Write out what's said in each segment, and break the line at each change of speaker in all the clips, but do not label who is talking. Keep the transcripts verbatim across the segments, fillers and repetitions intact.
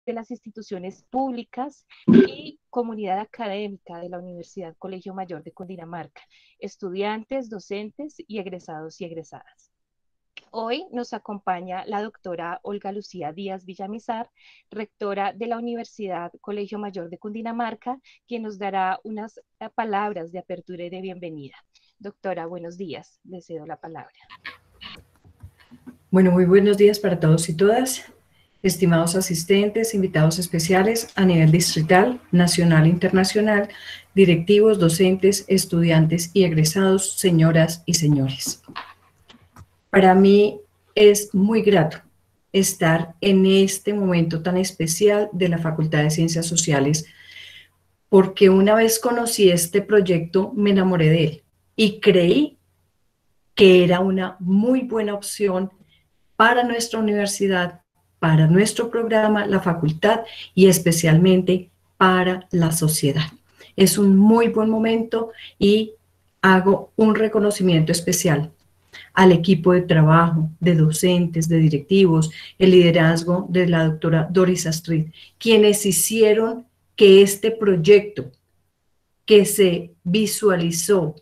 de las instituciones públicas y comunidad académica de la Universidad Colegio Mayor de Cundinamarca, estudiantes, docentes y egresados y egresadas. Hoy nos acompaña la doctora Olga Lucía Díaz Villamizar, rectora de la Universidad Colegio Mayor de Cundinamarca, quien nos dará unas eh, palabras de apertura y de bienvenida. Doctora, buenos días. Le cedo la palabra.
Bueno, muy buenos días para todos y todas, estimados asistentes, invitados especiales a nivel distrital, nacional e internacional, directivos, docentes, estudiantes y egresados, señoras y señores. Para mí es muy grato estar en este momento tan especial de la Facultad de Ciencias Sociales, porque una vez conocí este proyecto me enamoré de él y creí que era una muy buena opción para nuestra universidad, para nuestro programa, la facultad y especialmente para la sociedad. Es un muy buen momento y hago un reconocimiento especial al equipo de trabajo, de docentes, de directivos, el liderazgo de la doctora Doris Astrid, quienes hicieron que este proyecto que se visualizó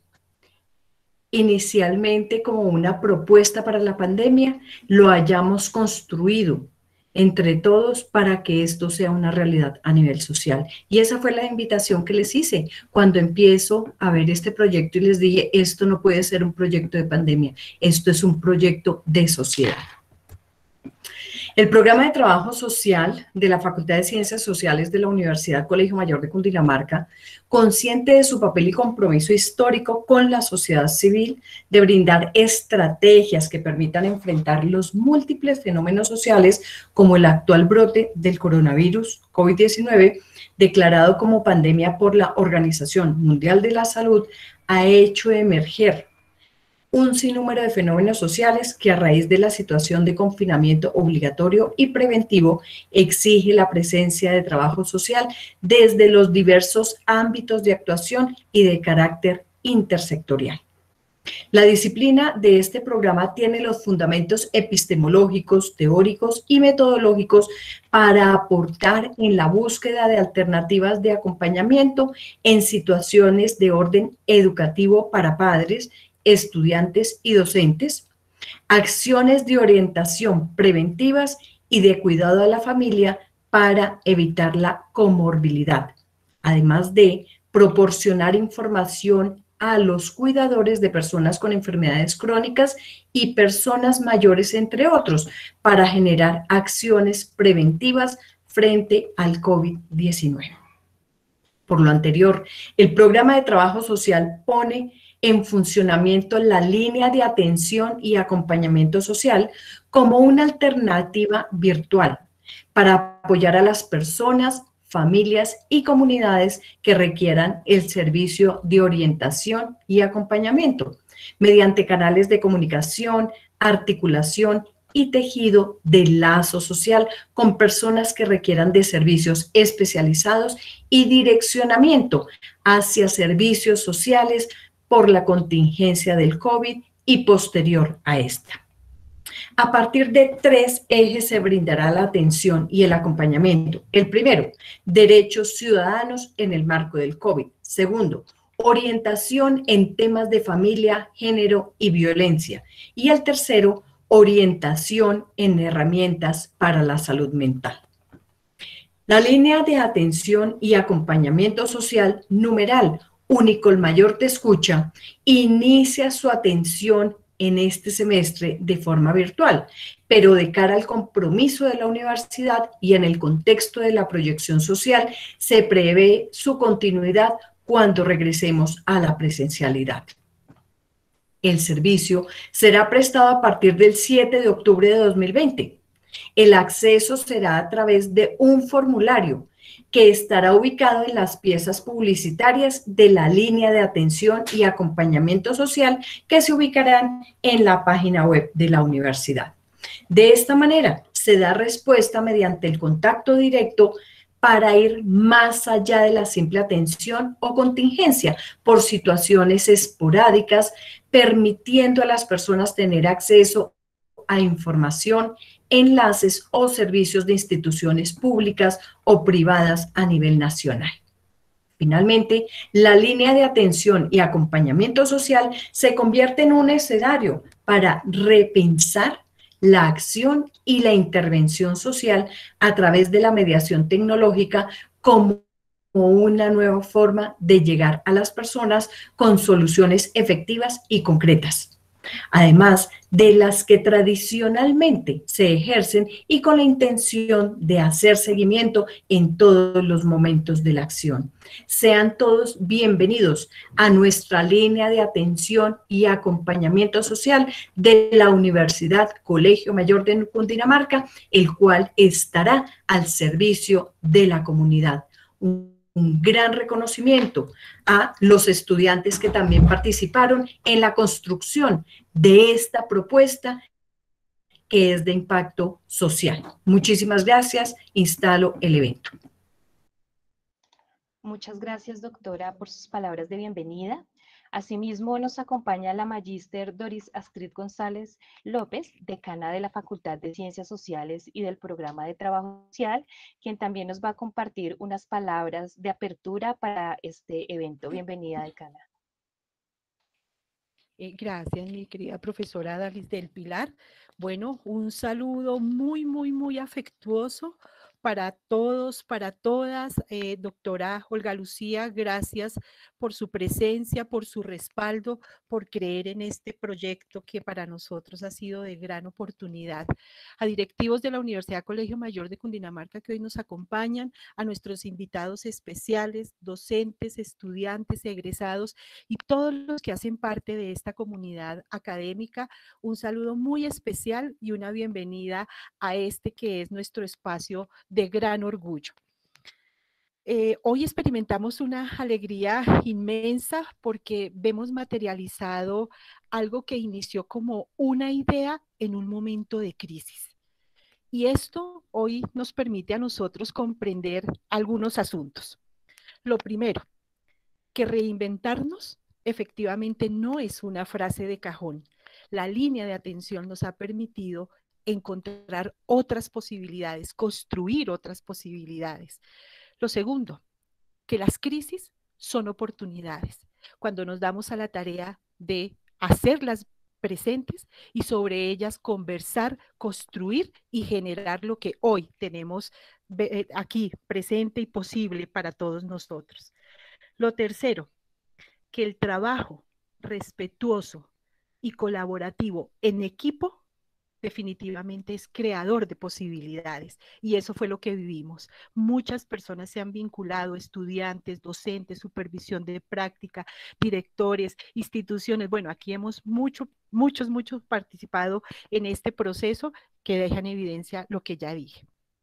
inicialmente como una propuesta para la pandemia, lo hayamos construido entre todos para que esto sea una realidad a nivel social. Y esa fue la invitación que les hice cuando empiezo a ver este proyecto y les dije, esto no puede ser un proyecto de pandemia, esto es un proyecto de sociedad. El programa de trabajo social de la Facultad de Ciencias Sociales de la Universidad Colegio Mayor de Cundinamarca, consciente de su papel y compromiso histórico con la sociedad civil, de brindar estrategias que permitan enfrentar los múltiples fenómenos sociales como el actual brote del coronavirus COVID diecinueve, declarado como pandemia por la Organización Mundial de la Salud, ha hecho emerger un sinnúmero de fenómenos sociales que a raíz de la situación de confinamiento obligatorio y preventivo exige la presencia de trabajo social desde los diversos ámbitos de actuación y de carácter intersectorial. La disciplina de este programa tiene los fundamentos epistemológicos, teóricos y metodológicos para aportar en la búsqueda de alternativas de acompañamiento en situaciones de orden educativo para padres, estudiantes y docentes, acciones de orientación preventivas y de cuidado a la familia para evitar la comorbilidad, además de proporcionar información a los cuidadores de personas con enfermedades crónicas y personas mayores, entre otros, para generar acciones preventivas frente al COVID diecinueve. Por lo anterior, el programa de trabajo social pone en funcionamiento la línea de atención y acompañamiento social como una alternativa virtual para apoyar a las personas, familias y comunidades que requieran el servicio de orientación y acompañamiento mediante canales de comunicación, articulación y tejido de lazo social con personas que requieran de servicios especializados y direccionamiento hacia servicios sociales por la contingencia del COVID y posterior a esta. A partir de tres ejes se brindará la atención y el acompañamiento. El primero, derechos ciudadanos en el marco del COVID. Segundo, orientación en temas de familia, género y violencia. Y el tercero, orientación en herramientas para la salud mental. La línea de atención y acompañamiento social, numeral Unicol Mayor Te Escucha, inicia su atención en este semestre de forma virtual, pero de cara al compromiso de la universidad y en el contexto de la proyección social, se prevé su continuidad cuando regresemos a la presencialidad. El servicio será prestado a partir del siete de octubre de dos mil veinte. El acceso será a través de un formulario que estará ubicado en las piezas publicitarias de la línea de atención y acompañamiento social que se ubicarán en la página web de la universidad. De esta manera, se da respuesta mediante el contacto directo para ir más allá de la simple atención o contingencia por situaciones esporádicas, permitiendo a las personas tener acceso a información enlaces o servicios de instituciones públicas o privadas a nivel nacional. Finalmente, la línea de atención y acompañamiento social se convierte en un escenario para repensar la acción y la intervención social a través de la mediación tecnológica como una nueva forma de llegar a las personas con soluciones efectivas y concretas, además de las que tradicionalmente se ejercen y con la intención de hacer seguimiento en todos los momentos de la acción. Sean todos bienvenidos a nuestra línea de atención y acompañamiento social de la Universidad Colegio Mayor de Cundinamarca, el cual estará al servicio de la comunidad. Un un gran reconocimiento a los estudiantes que también participaron en la construcción de esta propuesta que es de impacto social. Muchísimas gracias. Instalo el evento.
Muchas gracias, doctora, por sus palabras de bienvenida. Asimismo, nos acompaña la magíster Doris Astrid González López, decana de la Facultad de Ciencias Sociales y del Programa de Trabajo Social, quien también nos va a compartir unas palabras de apertura para este evento. Bienvenida, decana.
Eh, gracias, mi querida profesora Dalis del Pilar. Bueno, un saludo muy, muy, muy afectuoso para todos, para todas. Eh, doctora Olga Lucía, gracias por su presencia, por su respaldo, por creer en este proyecto que para nosotros ha sido de gran oportunidad. A directivos de la Universidad Colegio Mayor de Cundinamarca que hoy nos acompañan, a nuestros invitados especiales, docentes, estudiantes, egresados y todos los que hacen parte de esta comunidad académica, un saludo muy especial y una bienvenida a este que es nuestro espacio de gran orgullo. Eh, hoy experimentamos una alegría inmensa porque vemos materializado algo que inició como una idea en un momento de crisis. Y esto hoy nos permite a nosotros comprender algunos asuntos. Lo primero, que reinventarnos efectivamente no es una frase de cajón. La línea de atención nos ha permitido encontrar otras posibilidades, construir otras posibilidades. Lo segundo, que las crisis son oportunidades. Cuando nos damos a la tarea de hacerlas presentes y sobre ellas conversar, construir y generar lo que hoy tenemos aquí presente y posible para todos nosotros. Lo tercero, que el trabajo respetuoso y colaborativo en equipo definitivamente es creador de posibilidades y eso fue lo que vivimos. Muchas personas se han vinculado, estudiantes, docentes, supervisión de práctica, directores, instituciones. Bueno, aquí hemos mucho, muchos, muchos participado en este proceso que deja en evidencia lo que ya dije.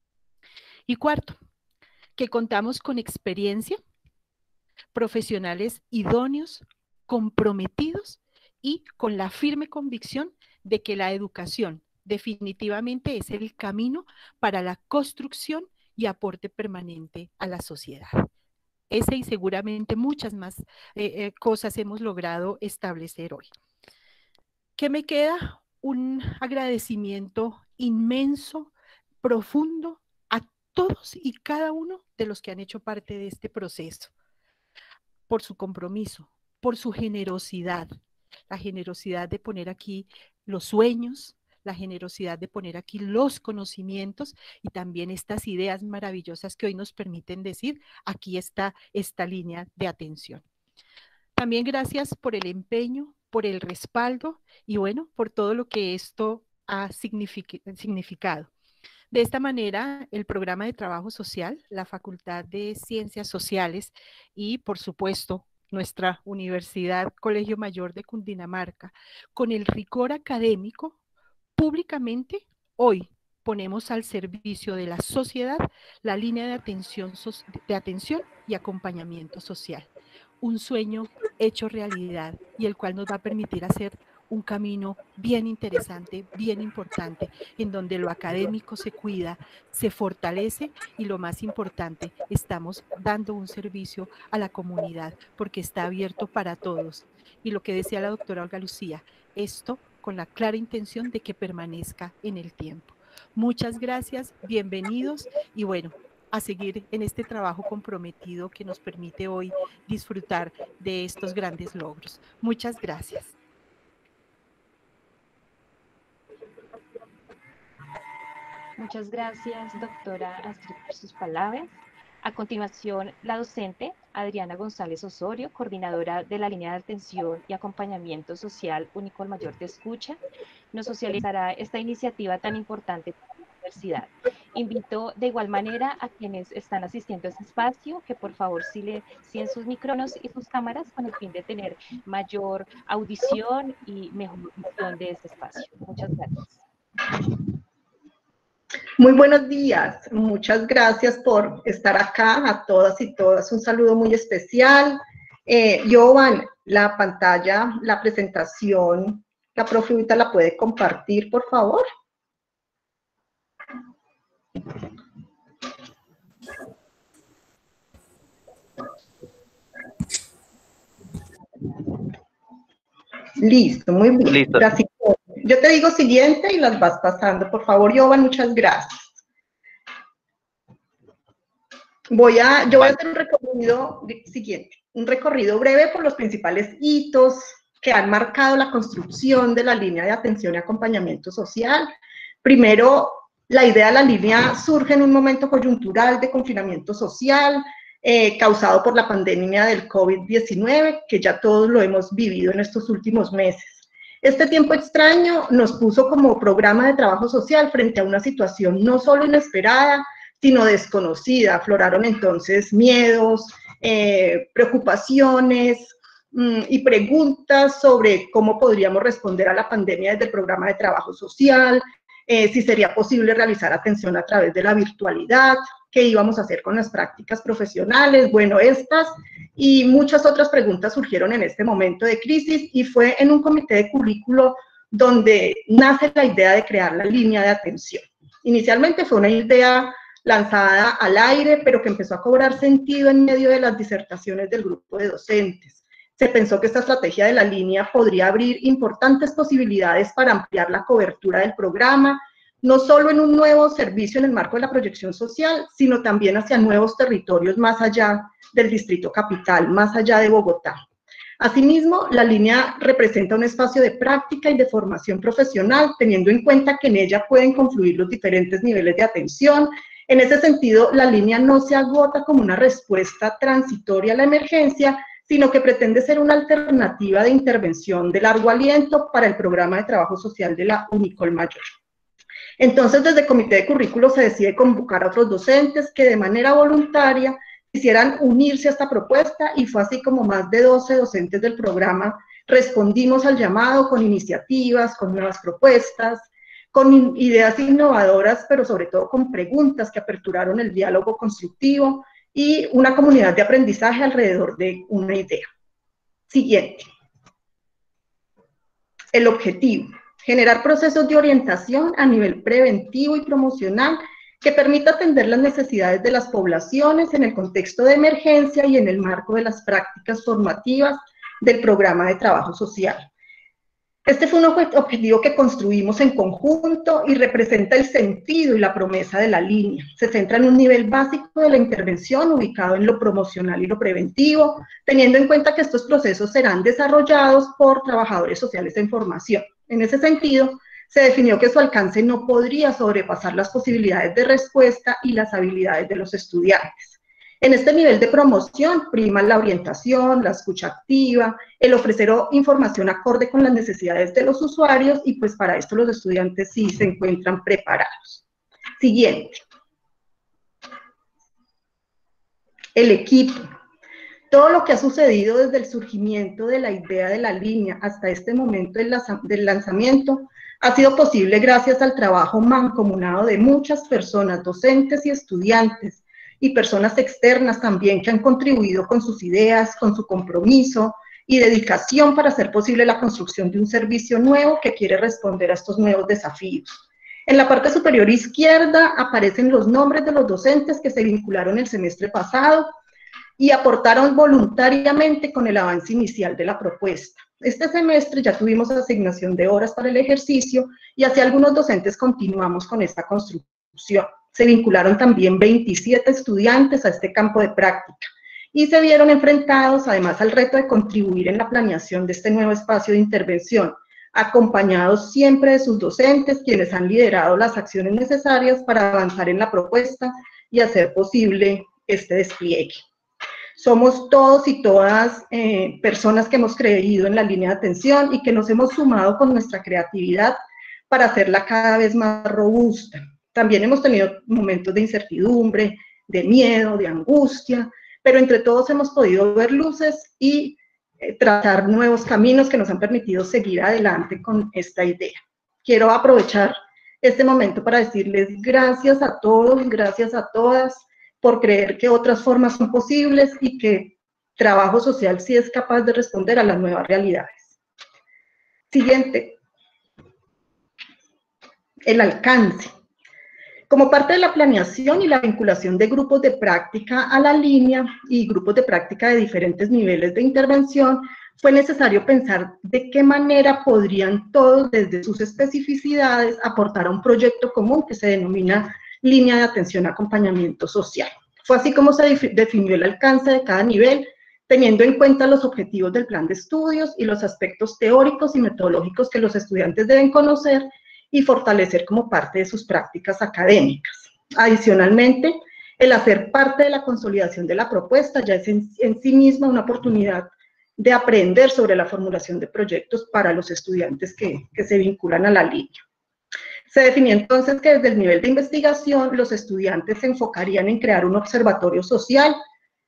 Y cuarto, que contamos con experiencia, profesionales idóneos, comprometidos y con la firme convicción de que la educación definitivamente es el camino para la construcción y aporte permanente a la sociedad. Ese y seguramente muchas más eh, eh, cosas hemos logrado establecer hoy. ¿Qué me queda? Un agradecimiento inmenso, profundo a todos y cada uno de los que han hecho parte de este proceso, por su compromiso, por su generosidad, la generosidad de poner aquí los sueños, la generosidad de poner aquí los conocimientos y también estas ideas maravillosas que hoy nos permiten decir, aquí está esta línea de atención. También gracias por el empeño, por el respaldo y bueno, por todo lo que esto ha significado. De esta manera, el programa de trabajo social, la Facultad de Ciencias Sociales y, por supuesto, nuestra Universidad Colegio Mayor de Cundinamarca, con el rigor académico, públicamente hoy ponemos al servicio de la sociedad la línea de atención, de atención y acompañamiento social. Un sueño hecho realidad y el cual nos va a permitir hacer un camino bien interesante, bien importante, en donde lo académico se cuida, se fortalece y lo más importante, estamos dando un servicio a la comunidad porque está abierto para todos. Y lo que decía la doctora Olga Lucía, esto con la clara intención de que permanezca en el tiempo. Muchas gracias, bienvenidos y bueno, a seguir en este trabajo comprometido que nos permite hoy disfrutar de estos grandes logros. Muchas gracias.
Muchas gracias, doctora Astrid, por sus palabras. A continuación, la docente Adriana González Osorio, coordinadora de la línea de atención y acompañamiento social Unicol Mayor de Escucha, nos socializará esta iniciativa tan importante para la universidad. Invito de igual manera a quienes están asistiendo a este espacio que por favor silencien sus micrófonos y sus cámaras con el fin de tener mayor audición y mejor visión de este espacio. Muchas gracias.
Muy buenos días, muchas gracias por estar acá, a todas y todas, un saludo muy especial. Eh, Jovan, la pantalla, la presentación, la profe ahorita la puede compartir, por favor. Listo, muy bien.
Listo.
Gracias. Yo te digo siguiente y las vas pasando. Por favor, Jovan, muchas gracias. Voy a, yo voy a hacer un recorrido siguiente, un recorrido breve por los principales hitos que han marcado la construcción de la línea de atención y acompañamiento social. Primero, la idea de la línea surge en un momento coyuntural de confinamiento social, eh, causado por la pandemia del COVID diecinueve, que ya todos lo hemos vivido en estos últimos meses. Este tiempo extraño nos puso como programa de trabajo social frente a una situación no solo inesperada, sino desconocida. Afloraron entonces miedos, eh, preocupaciones mmm, y preguntas sobre cómo podríamos responder a la pandemia desde el programa de trabajo social, eh, si sería posible realizar atención a través de la virtualidad, qué íbamos a hacer con las prácticas profesionales. Bueno, estas y muchas otras preguntas surgieron en este momento de crisis y fue en un comité de currículo donde nace la idea de crear la línea de atención. Inicialmente fue una idea lanzada al aire, pero que empezó a cobrar sentido en medio de las disertaciones del grupo de docentes. Se pensó que esta estrategia de la línea podría abrir importantes posibilidades para ampliar la cobertura del programa, no solo en un nuevo servicio en el marco de la proyección social, sino también hacia nuevos territorios más allá del Distrito Capital, más allá de Bogotá. Asimismo, la línea representa un espacio de práctica y de formación profesional, teniendo en cuenta que en ella pueden confluir los diferentes niveles de atención. En ese sentido, la línea no se agota como una respuesta transitoria a la emergencia, sino que pretende ser una alternativa de intervención de largo aliento para el programa de trabajo social de la Unicol Mayor. Entonces, desde el comité de currículo se decide convocar a otros docentes que de manera voluntaria quisieran unirse a esta propuesta y fue así como más de doce docentes del programa respondimos al llamado con iniciativas, con nuevas propuestas, con ideas innovadoras, pero sobre todo con preguntas que aperturaron el diálogo constructivo y una comunidad de aprendizaje alrededor de una idea. Siguiente. El objetivo: generar procesos de orientación a nivel preventivo y promocional que permita atender las necesidades de las poblaciones en el contexto de emergencia y en el marco de las prácticas formativas del programa de trabajo social. Este fue un objetivo que construimos en conjunto y representa el sentido y la promesa de la línea. Se centra en un nivel básico de la intervención ubicado en lo promocional y lo preventivo, teniendo en cuenta que estos procesos serán desarrollados por trabajadores sociales en formación. En ese sentido, se definió que su alcance no podría sobrepasar las posibilidades de respuesta y las habilidades de los estudiantes. En este nivel de promoción prima la orientación, la escucha activa, el ofrecer información acorde con las necesidades de los usuarios y pues para esto los estudiantes sí se encuentran preparados. Siguiente. El equipo. Todo lo que ha sucedido desde el surgimiento de la idea de la línea hasta este momento del lanzamiento ha sido posible gracias al trabajo mancomunado de muchas personas, docentes y estudiantes, y personas externas también que han contribuido con sus ideas, con su compromiso y dedicación para hacer posible la construcción de un servicio nuevo que quiere responder a estos nuevos desafíos. En la parte superior izquierda aparecen los nombres de los docentes que se vincularon el semestre pasado y aportaron voluntariamente con el avance inicial de la propuesta. Este semestre ya tuvimos asignación de horas para el ejercicio y hacia algunos docentes continuamos con esta construcción. Se vincularon también veintisiete estudiantes a este campo de práctica y se vieron enfrentados además al reto de contribuir en la planeación de este nuevo espacio de intervención, acompañados siempre de sus docentes, quienes han liderado las acciones necesarias para avanzar en la propuesta y hacer posible este despliegue. Somos todos y todas eh, personas que hemos creído en la línea de atención y que nos hemos sumado con nuestra creatividad para hacerla cada vez más robusta. También hemos tenido momentos de incertidumbre, de miedo, de angustia, pero entre todos hemos podido ver luces y eh, trazar nuevos caminos que nos han permitido seguir adelante con esta idea. Quiero aprovechar este momento para decirles gracias a todos, gracias a todas, por creer que otras formas son posibles y que trabajo social sí es capaz de responder a las nuevas realidades. Siguiente. El alcance. Como parte de la planeación y la vinculación de grupos de práctica a la línea y grupos de práctica de diferentes niveles de intervención, fue necesario pensar de qué manera podrían todos, desde sus especificidades, aportar a un proyecto común que se denomina Línea de Atención Acompañamiento Social. Fue así como se definió el alcance de cada nivel, teniendo en cuenta los objetivos del plan de estudios y los aspectos teóricos y metodológicos que los estudiantes deben conocer y fortalecer como parte de sus prácticas académicas. Adicionalmente, el hacer parte de la consolidación de la propuesta ya es en, en sí misma una oportunidad de aprender sobre la formulación de proyectos para los estudiantes que, que se vinculan a la línea. Se definió entonces que desde el nivel de investigación los estudiantes se enfocarían en crear un observatorio social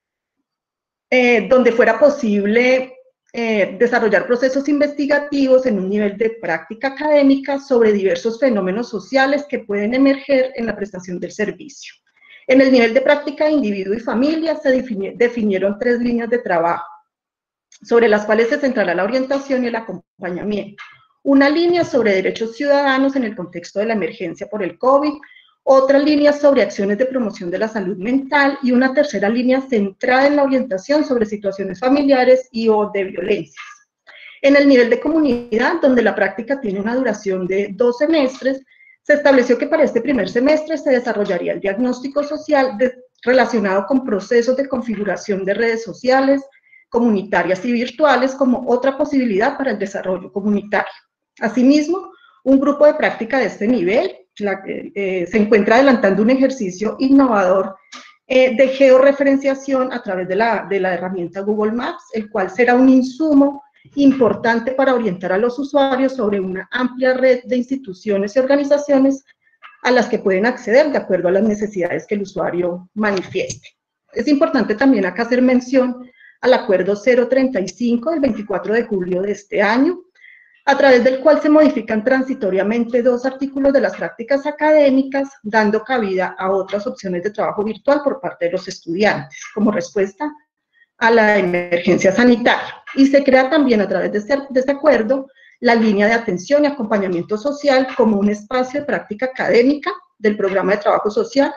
eh, donde fuera posible eh, desarrollar procesos investigativos en un nivel de práctica académica sobre diversos fenómenos sociales que pueden emerger en la prestación del servicio. En el nivel de práctica de individuo y familia se definieron tres líneas de trabajo, sobre las cuales se centrará la orientación y el acompañamiento. Una línea sobre derechos ciudadanos en el contexto de la emergencia por el COVID, otra línea sobre acciones de promoción de la salud mental y una tercera línea centrada en la orientación sobre situaciones familiares y o de violencias. En el nivel de comunidad, donde la práctica tiene una duración de dos semestres, se estableció que para este primer semestre se desarrollaría el diagnóstico social de, relacionado con procesos de configuración de redes sociales, comunitarias y virtuales como otra posibilidad para el desarrollo comunitario. Asimismo, un grupo de práctica de este nivel la, eh, se encuentra adelantando un ejercicio innovador eh, de georreferenciación a través de la, de la herramienta Google Maps, el cual será un insumo importante para orientar a los usuarios sobre una amplia red de instituciones y organizaciones a las que pueden acceder de acuerdo a las necesidades que el usuario manifieste. Es importante también acá hacer mención al acuerdo cero treinta y cinco del veinticuatro de julio de este año, a través del cual se modifican transitoriamente dos artículos de las prácticas académicas, dando cabida a otras opciones de trabajo virtual por parte de los estudiantes, como respuesta a la emergencia sanitaria. Y se crea también a través de este, de este acuerdo la línea de atención y acompañamiento social como un espacio de práctica académica del programa de trabajo social.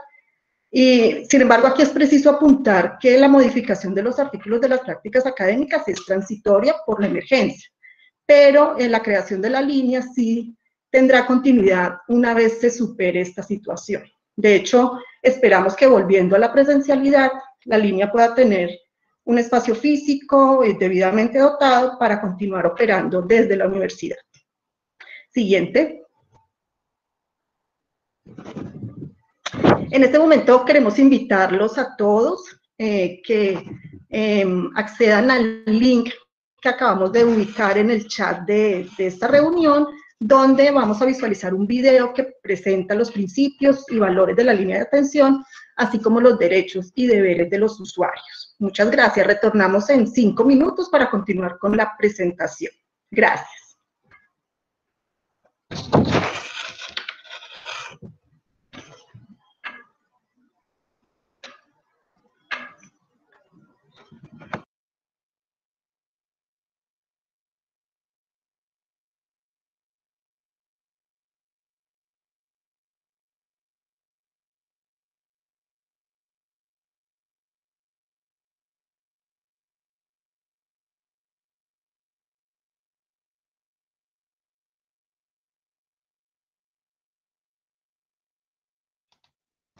Y, sin embargo, aquí es preciso apuntar que la modificación de los artículos de las prácticas académicas es transitoria por la emergencia, pero en la creación de la línea sí tendrá continuidad una vez se supere esta situación. De hecho, esperamos que volviendo a la presencialidad, la línea pueda tener un espacio físico debidamente dotado para continuar operando desde la universidad. Siguiente. En este momento queremos invitarlos a todos eh, que eh, accedan al link que acabamos de ubicar en el chat de, de esta reunión, donde vamos a visualizar un video que presenta los principios y valores de la línea de atención, así como los derechos y deberes de los usuarios. Muchas gracias. Retornamos en cinco minutos para continuar con la presentación. Gracias.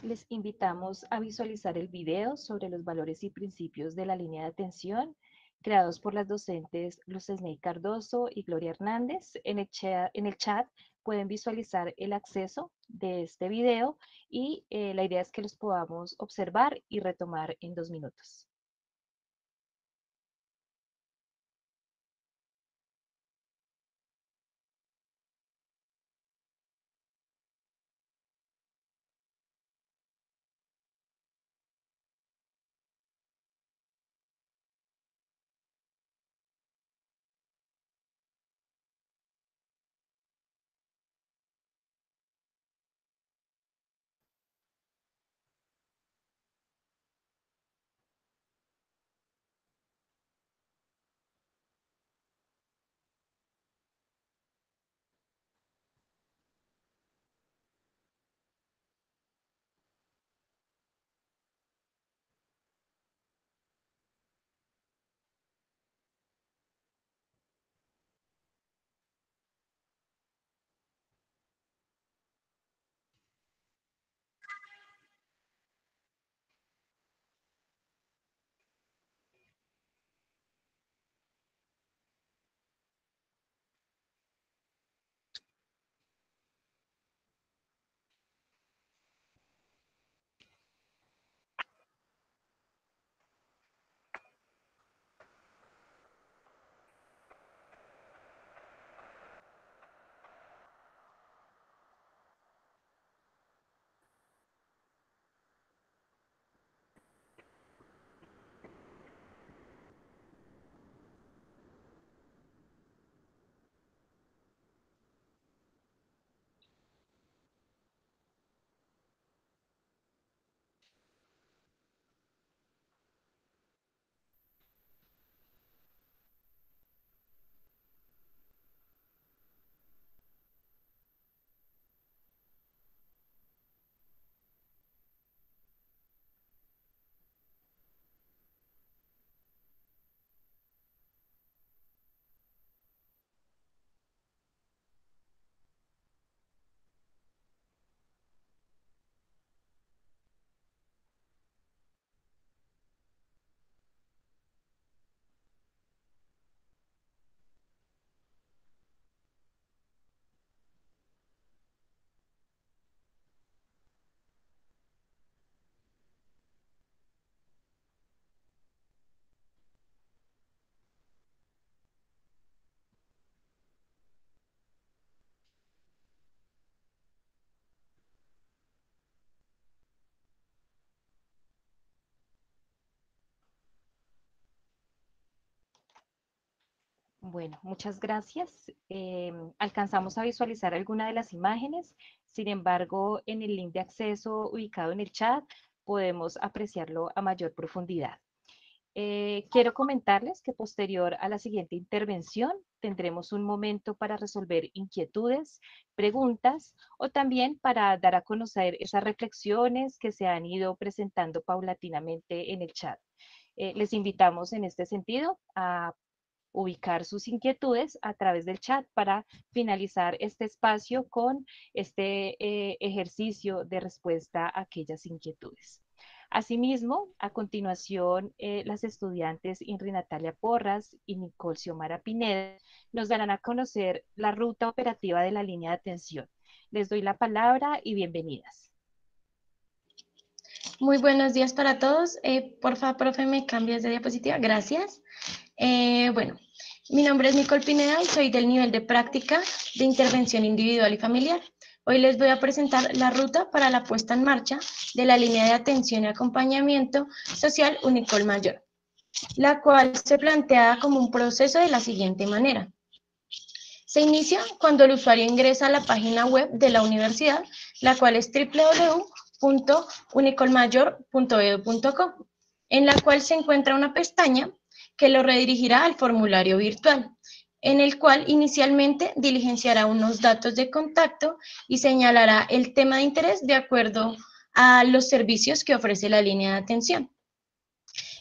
Les invitamos a visualizar el video sobre los valores y principios de la línea de atención creados por las docentes Luz Esnei Cardoso y Gloria Hernández. En el, chat, en el chat pueden visualizar el acceso de este video y eh, la idea es que los podamos observar y retomar en dos minutos. Bueno, muchas gracias. Eh, alcanzamos a visualizar alguna de las imágenes. Sin embargo, en el link de acceso ubicado en el chat podemos apreciarlo a mayor profundidad. Eh, quiero comentarles que posterior a la siguiente intervención tendremos un momento para resolver inquietudes, preguntas o también para dar a conocer esas reflexiones que se han ido presentando paulatinamente en el chat. Eh, les invitamos en este sentido a ubicar sus inquietudes a través del chat para finalizar este espacio con este eh, ejercicio de respuesta a aquellas inquietudes. Asimismo, a continuación, eh, las estudiantes Inri Natalia Porras y Nicole Xiomara Pineda nos darán a conocer la ruta operativa de la línea de atención. Les doy la palabra y bienvenidas.
Muy buenos días para todos. Eh, porfa, profe, me cambias de diapositiva. Gracias. Eh, bueno, mi nombre es Nicole Pineda y soy del nivel de práctica de intervención individual y familiar. Hoy les voy a presentar la ruta para la puesta en marcha de la línea de atención y acompañamiento social Unicol Mayor, la cual se plantea como un proceso de la siguiente manera. Se inicia cuando el usuario ingresa a la página web de la universidad, la cual es doble u doble u doble u punto unicolmayor punto e d u punto co, en la cual se encuentra una pestaña que lo redirigirá al formulario virtual, en el cual inicialmente diligenciará unos datos de contacto y señalará el tema de interés de acuerdo a los servicios que ofrece la línea de atención.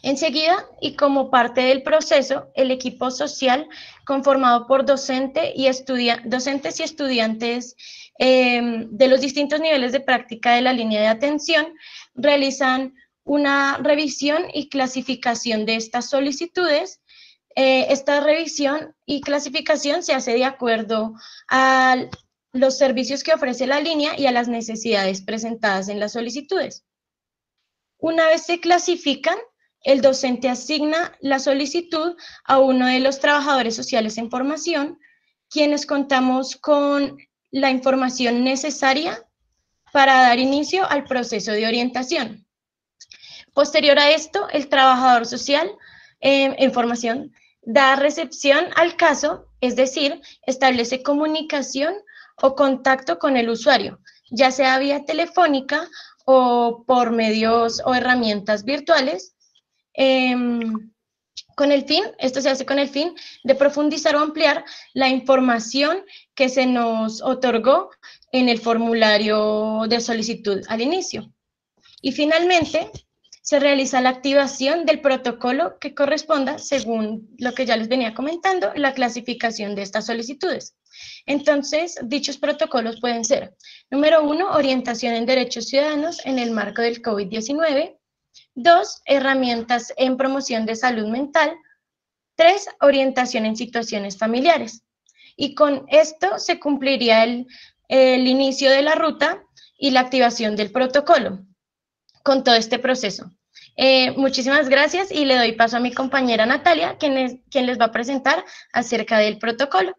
Enseguida, y como parte del proceso, el equipo social, conformado por docente y docentes y estudiantes eh, de los distintos niveles de práctica de la línea de atención, realizan una revisión y clasificación de estas solicitudes. Eh, esta revisión y clasificación se hace de acuerdo a los servicios que ofrece la línea y a las necesidades presentadas en las solicitudes. Una vez se clasifican, el docente asigna la solicitud a uno de los trabajadores sociales en formación, quienes contamos con la información necesaria para dar inicio al proceso de orientación. Posterior a esto, el trabajador social eh, en formación da recepción al caso, es decir, establece comunicación o contacto con el usuario, ya sea vía telefónica o por medios o herramientas virtuales, eh, con el fin, esto se hace con el fin de profundizar o ampliar la información que se nos otorgó en el formulario de solicitud al inicio. Y finalmente, se realiza la activación del protocolo que corresponda, según lo que ya les venía comentando, la clasificación de estas solicitudes. Entonces, dichos protocolos pueden ser, número uno, orientación en derechos ciudadanos en el marco del COVID diecinueve, dos, herramientas en promoción de salud mental, tres, orientación en situaciones familiares. Y con esto se cumpliría el, el inicio de la ruta y la activación del protocolo con todo este proceso. Eh, muchísimas gracias y le doy paso a mi compañera Natalia, quien, es, quien les va a presentar acerca del protocolo.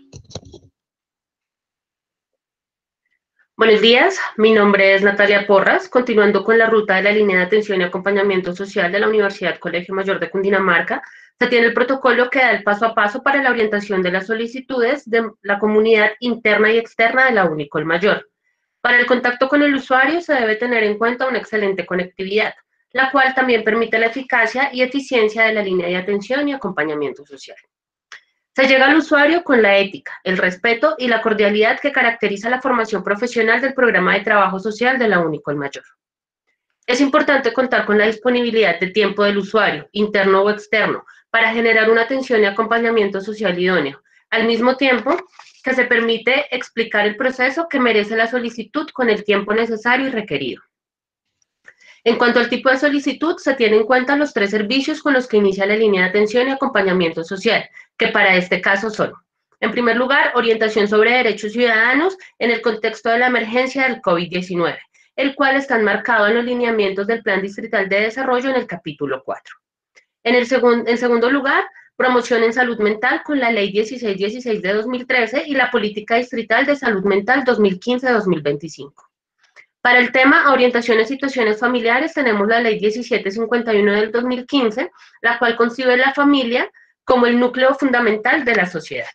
Buenos días, mi nombre es Natalia Porras, continuando con la ruta de la línea de atención y acompañamiento social de la Universidad Colegio Mayor de Cundinamarca. Se tiene el protocolo que da el paso a paso para la orientación de las solicitudes de la comunidad interna y externa de la Unicol Mayor. Para el contacto con el usuario se debe tener en cuenta una excelente conectividad, la cual también permite la eficacia y eficiencia de la línea de atención y acompañamiento social. Se llega al usuario con la ética, el respeto y la cordialidad que caracteriza la formación profesional del programa de trabajo social de la Unicol Mayor. Es importante contar con la disponibilidad de tiempo del usuario, interno o externo, para generar una atención y acompañamiento social idóneo, al mismo tiempo que se permite explicar el proceso que merece la solicitud con el tiempo necesario y requerido. En cuanto al tipo de solicitud, se tienen en cuenta los tres servicios con los que inicia la línea de atención y acompañamiento social, que para este caso son, en primer lugar, orientación sobre derechos ciudadanos en el contexto de la emergencia del COVID diecinueve, el cual está enmarcado en los lineamientos del Plan Distrital de Desarrollo en el capítulo cuatro. En, el segun, en segundo lugar, promoción en salud mental con la Ley dieciséis dieciséis de dos mil trece y la Política Distrital de Salud Mental dos mil quince a dos mil veinticinco. Para el tema orientación en situaciones familiares tenemos la Ley diecisiete cincuenta y uno del dos mil quince, la cual concibe la familia como el núcleo fundamental de la sociedad.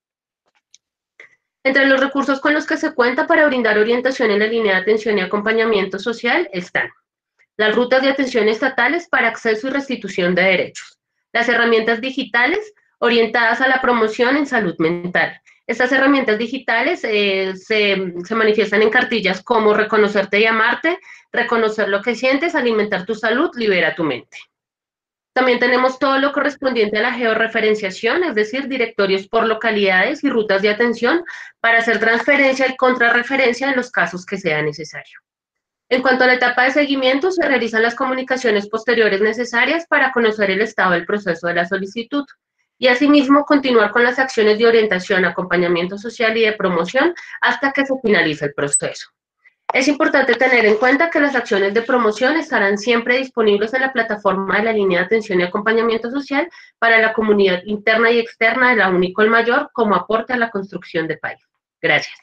Entre los recursos con los que se cuenta para brindar orientación en la línea de atención y acompañamiento social están las rutas de atención estatales para acceso y restitución de derechos, las herramientas digitales orientadas a la promoción en salud mental. Estas herramientas digitales eh, se, se manifiestan en cartillas como reconocerte y amarte, reconocer lo que sientes, alimentar tu salud, libera tu mente. También tenemos todo lo correspondiente a la georreferenciación, es decir, directorios por localidades y rutas de atención para hacer transferencia y contrarreferencia en los casos que sea necesario. En cuanto a la etapa de seguimiento, se realizan las comunicaciones posteriores necesarias para conocer el estado del proceso de la solicitud y asimismo continuar con las acciones de orientación, acompañamiento social y de promoción hasta que se finalice el proceso. Es importante tener en cuenta que las acciones de promoción estarán siempre disponibles en la plataforma de la línea de atención y acompañamiento social para la comunidad interna y externa de la Unicol Mayor como aporte a la construcción de país. Gracias.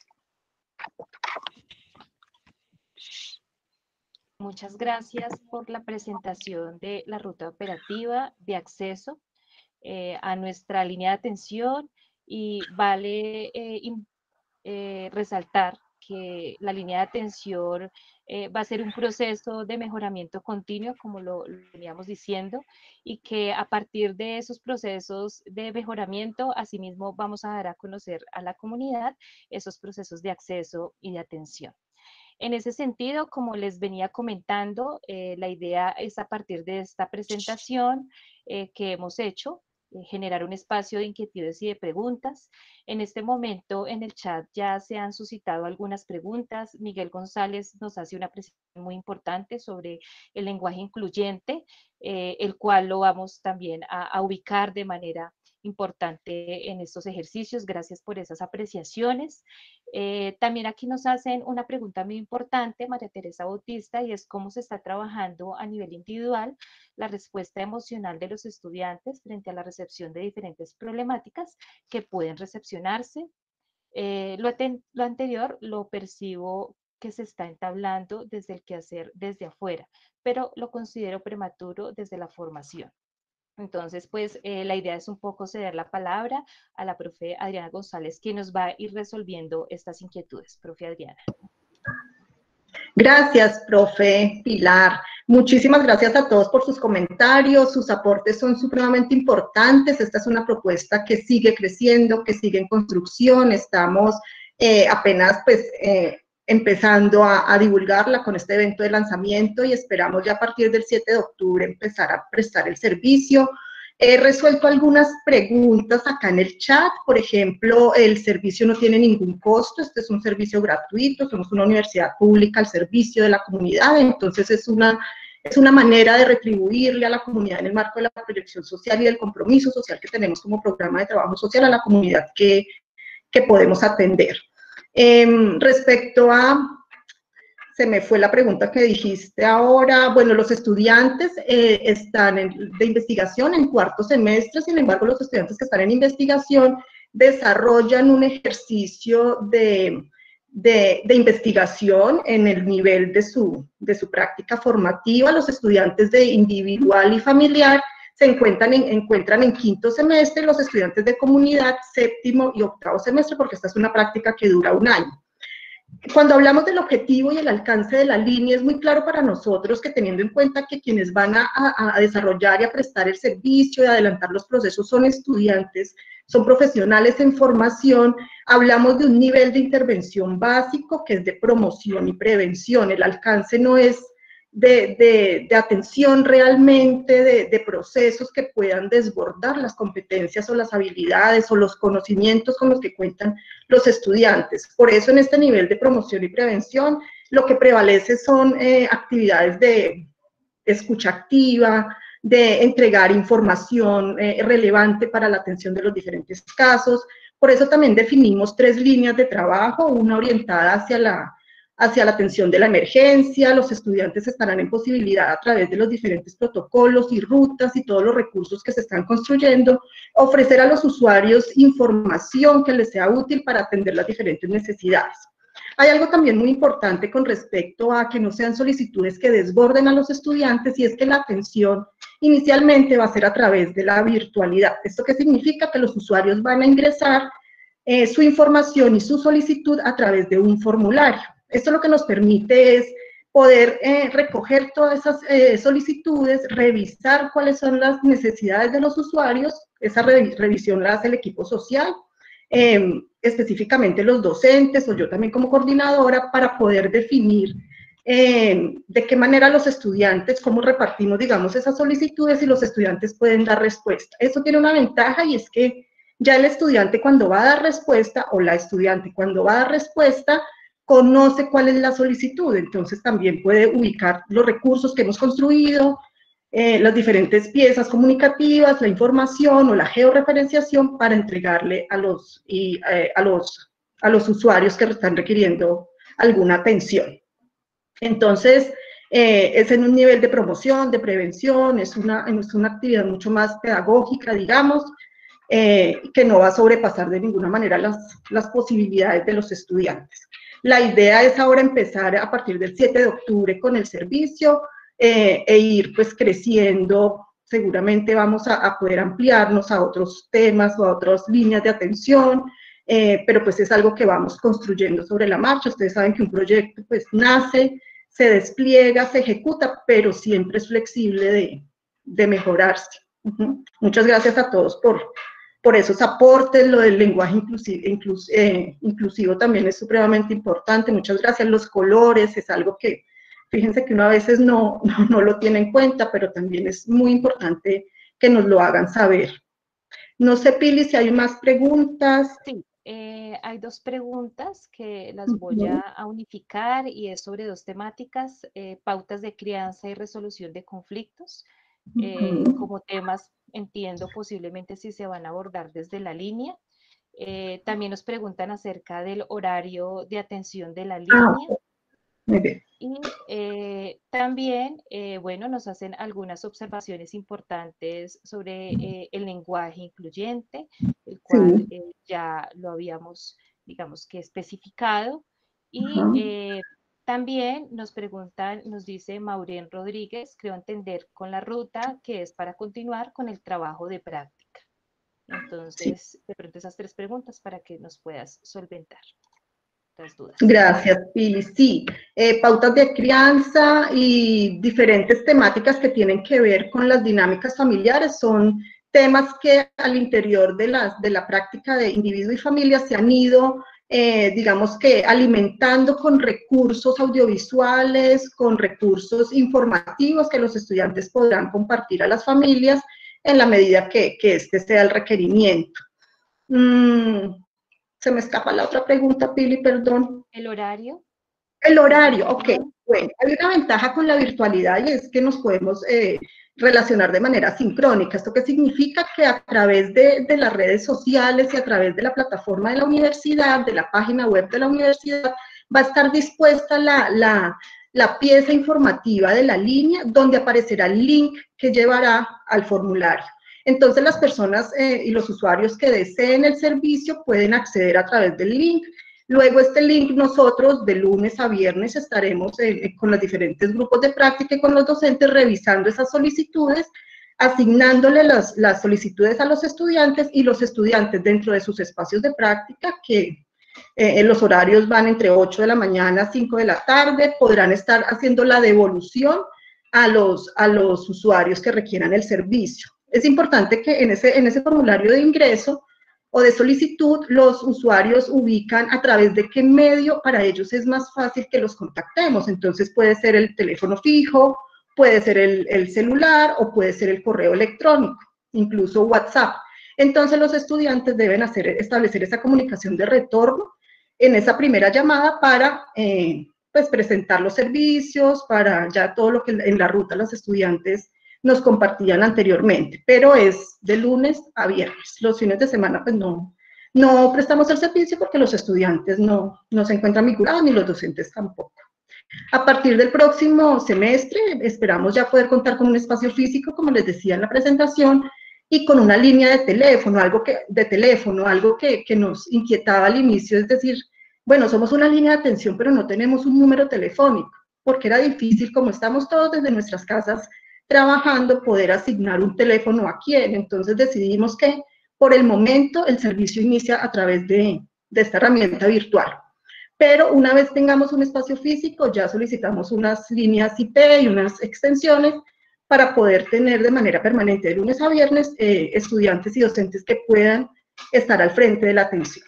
Muchas gracias por la presentación de la ruta operativa de acceso eh, a nuestra línea de atención y vale eh, in, eh, resaltar que la línea de atención eh, va a ser un proceso de mejoramiento continuo, como lo, lo veníamos diciendo, y que a partir de esos procesos de mejoramiento, asimismo vamos a dar a conocer a la comunidad esos procesos de acceso y de atención. En ese sentido, como les venía comentando, eh, la idea es a partir de esta presentación eh, que hemos hecho, eh, generar un espacio de inquietudes y de preguntas. En este momento en el chat ya se han suscitado algunas preguntas. Miguel González nos hace una presentación muy importante sobre el lenguaje incluyente, eh, el cual lo vamos también a, a ubicar de manera importante en estos ejercicios. Gracias por esas apreciaciones. Eh, también aquí nos hacen una pregunta muy importante, María Teresa Bautista, y es cómo se está trabajando a nivel individual la respuesta emocional de los estudiantes frente a la recepción de diferentes problemáticas que pueden recepcionarse. Eh, lo, lo anterior lo percibo que se está entablando desde el quehacer desde afuera, pero lo considero prematuro desde la formación. Entonces, pues eh, la idea es un poco ceder la palabra a la profe Adriana González, quien nos va a ir resolviendo estas inquietudes. Profe Adriana.
Gracias, profe Pilar. Muchísimas gracias a todos por sus comentarios, sus aportes son supremamente importantes. Esta es una propuesta que sigue creciendo, que sigue en construcción. Estamos eh, apenas pues eh, empezando a, a divulgarla con este evento de lanzamiento y esperamos ya a partir del siete de octubre empezar a prestar el servicio. He resuelto algunas preguntas acá en el chat, por ejemplo, el servicio no tiene ningún costo, este es un servicio gratuito, somos una universidad pública al servicio de la comunidad, entonces es una, es una manera de retribuirle a la comunidad en el marco de la proyección social y del compromiso social que tenemos como programa de trabajo social a la comunidad que, que podemos atender. Eh, respecto a... Se me fue la pregunta que dijiste ahora. Bueno, los estudiantes eh, están en, de investigación en cuarto semestre, sin embargo, los estudiantes que están en investigación desarrollan un ejercicio de, de, de investigación en el nivel de su, de su práctica formativa. Los estudiantes de individual y familiar se encuentran en, encuentran en quinto semestre, los estudiantes de comunidad séptimo y octavo semestre, porque esta es una práctica que dura un año. Cuando hablamos del objetivo y el alcance de la línea, es muy claro para nosotros que teniendo en cuenta que quienes van a, a, a desarrollar y a prestar el servicio y adelantar los procesos son estudiantes, son profesionales en formación, hablamos de un nivel de intervención básico que es de promoción y prevención. El alcance no es de, de, de atención realmente, de, de procesos que puedan desbordar las competencias o las habilidades o los conocimientos con los que cuentan los estudiantes. Por eso en este nivel de promoción y prevención lo que prevalece son eh, actividades de escucha activa, de entregar información eh, relevante para la atención de los diferentes casos. Por eso también definimos tres líneas de trabajo, una orientada hacia la hacia la atención de la emergencia. Los estudiantes estarán en posibilidad a través de los diferentes protocolos y rutas y todos los recursos que se están construyendo, ofrecer a los usuarios información que les sea útil para atender las diferentes necesidades. Hay algo también muy importante con respecto a que no sean solicitudes que desborden a los estudiantes y es que la atención inicialmente va a ser a través de la virtualidad. ¿Esto qué significa? Que los usuarios van a ingresar eh, su información y su solicitud a través de un formulario. Esto lo que nos permite es poder eh, recoger todas esas eh, solicitudes, revisar cuáles son las necesidades de los usuarios, esa rev revisión la hace el equipo social, eh, específicamente los docentes o yo también como coordinadora, para poder definir eh, de qué manera los estudiantes, cómo repartimos, digamos, esas solicitudes y los estudiantes pueden dar respuesta. Eso tiene una ventaja y es que ya el estudiante cuando va a dar respuesta, o la estudiante cuando va a dar respuesta, conoce cuál es la solicitud, entonces también puede ubicar los recursos que hemos construido, eh, las diferentes piezas comunicativas, la información o la georreferenciación para entregarle a los, y, eh, a los, a los usuarios que están requiriendo alguna atención. Entonces, eh, es en un nivel de promoción, de prevención, es una, es una actividad mucho más pedagógica, digamos, eh, que no va a sobrepasar de ninguna manera las, las posibilidades de los estudiantes. La idea es ahora empezar a partir del siete de octubre con el servicio eh, e ir pues creciendo. Seguramente vamos a, a poder ampliarnos a otros temas o a otras líneas de atención, eh, pero pues es algo que vamos construyendo sobre la marcha. Ustedes saben que un proyecto pues nace, se despliega, se ejecuta, pero siempre es flexible de, de mejorarse. Uh-huh. Muchas gracias a todos por, por esos aportes. Lo del lenguaje inclusivo, inclus, eh, inclusivo también es supremamente importante. Muchas gracias. Los colores es algo que, fíjense que uno a veces no, no, no lo tiene en cuenta, pero también es muy importante que nos lo hagan saber. No sé, Pili, si hay más preguntas.
Sí, eh, hay dos preguntas que las voy a, a unificar y es sobre dos temáticas, eh, pautas de crianza y resolución de conflictos. Eh, como temas, entiendo, posiblemente si se van a abordar desde la línea. Eh, también nos preguntan acerca del horario de atención de la línea.
Ah, muy bien.
Y eh, también, eh, bueno, nos hacen algunas observaciones importantes sobre eh, el lenguaje incluyente, el cual
Sí.
eh, ya lo habíamos, digamos que especificado. Y
Ajá.
eh, también nos preguntan, nos dice Maureen Rodríguez, creo entender con la ruta que es para continuar con el trabajo de práctica. Entonces, sí, de pronto esas tres preguntas para que nos puedas solventar las dudas.
Gracias, Pili. Sí, eh, pautas de crianza y diferentes temáticas que tienen que ver con las dinámicas familiares son temas que al interior de, las, de la práctica de individuo y familia se han ido, eh, digamos que alimentando con recursos audiovisuales, con recursos informativos que los estudiantes podrán compartir a las familias en la medida que, que este sea el requerimiento. Mm. Se me escapa la otra pregunta, Pili, perdón.
¿El horario?
El horario, ok. Bueno, hay una ventaja con la virtualidad y es que nos podemos eh, relacionar de manera sincrónica. ¿Esto qué significa? Que a través de, de las redes sociales y a través de la plataforma de la universidad, de la página web de la universidad, va a estar dispuesta la, la, la pieza informativa de la línea donde aparecerá el link que llevará al formulario. Entonces las personas eh, y los usuarios que deseen el servicio pueden acceder a través del link. Luego este link nosotros de lunes a viernes estaremos eh, con los diferentes grupos de práctica y con los docentes revisando esas solicitudes, asignándole las, las solicitudes a los estudiantes y los estudiantes dentro de sus espacios de práctica, que eh, los horarios van entre ocho de la mañana a cinco de la tarde, podrán estar haciendo la devolución a los, a los usuarios que requieran el servicio. Es importante que en ese, en ese formulario de ingreso o de solicitud, los usuarios ubican a través de qué medio para ellos es más fácil que los contactemos. Entonces puede ser el teléfono fijo, puede ser el, el celular o puede ser el correo electrónico, incluso WhatsApp. Entonces los estudiantes deben hacer, establecer esa comunicación de retorno en esa primera llamada para eh, pues presentar los servicios, para ya todo lo que en la ruta los estudiantes nos compartían anteriormente, pero es de lunes a viernes. Los fines de semana pues no, no prestamos el servicio porque los estudiantes no, no se encuentran vinculados ni los docentes tampoco. A partir del próximo semestre esperamos ya poder contar con un espacio físico, como les decía en la presentación, y con una línea de teléfono, algo que, de teléfono, algo que, que nos inquietaba al inicio, es decir, bueno, somos una línea de atención, pero no tenemos un número telefónico, porque era difícil, como estamos todos desde nuestras casas trabajando, poder asignar un teléfono a quién. Entonces decidimos que por el momento el servicio inicia a través de, de esta herramienta virtual. Pero una vez tengamos un espacio físico, ya solicitamos unas líneas I P y unas extensiones para poder tener de manera permanente de lunes a viernes eh, estudiantes y docentes que puedan estar al frente de la atención.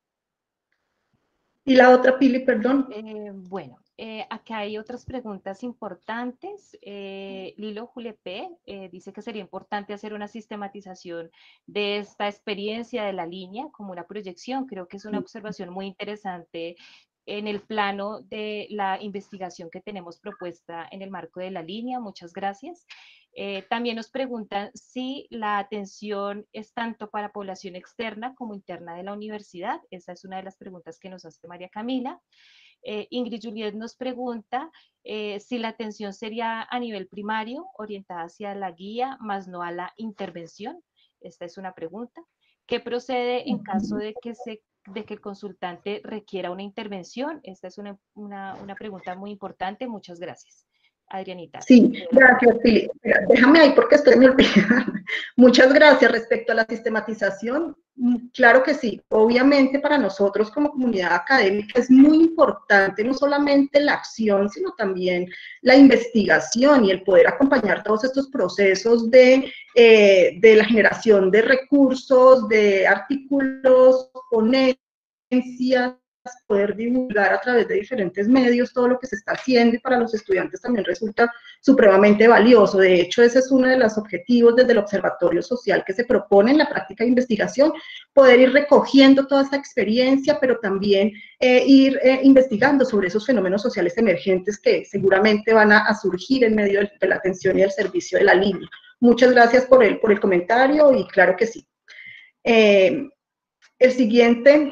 Y la otra, Pili, perdón.
Eh, bueno, eh, acá hay otras preguntas importantes. Eh, Lilo Julepe eh, dice que sería importante hacer una sistematización de esta experiencia de la línea como una proyección. Creo que es una observación muy interesante en el plano de la investigación que tenemos propuesta en el marco de la línea. Muchas gracias. Eh, también nos preguntan si la atención es tanto para población externa como interna de la universidad. Esa es una de las preguntas que nos hace María Camila. Eh, Ingrid Juliet nos pregunta eh, si la atención sería a nivel primario, orientada hacia la guía, más no a la intervención. Esta es una pregunta. ¿Qué procede en caso de que, se, de que el consultante requiera una intervención? Esta es una, una, una pregunta muy importante. Muchas gracias. Adrianita.
Sí, gracias, Pili. Déjame ahí porque estoy muy olvidando. Muchas gracias. Respecto a la sistematización, Claro que sí. Obviamente para nosotros como comunidad académica es muy importante no solamente la acción, sino también la investigación y el poder acompañar todos estos procesos de, eh, de la generación de recursos, de artículos, ponencias, poder divulgar a través de diferentes medios todo lo que se está haciendo, y para los estudiantes también resulta supremamente valioso. De hecho, ese es uno de los objetivos desde el Observatorio Social que se propone en la práctica de investigación, poder ir recogiendo toda esta experiencia, pero también eh, ir eh, investigando sobre esos fenómenos sociales emergentes que seguramente van a, a surgir en medio de, de la atención y el servicio de la línea. Muchas gracias por el, por el comentario, y claro que sí. Eh, el siguiente...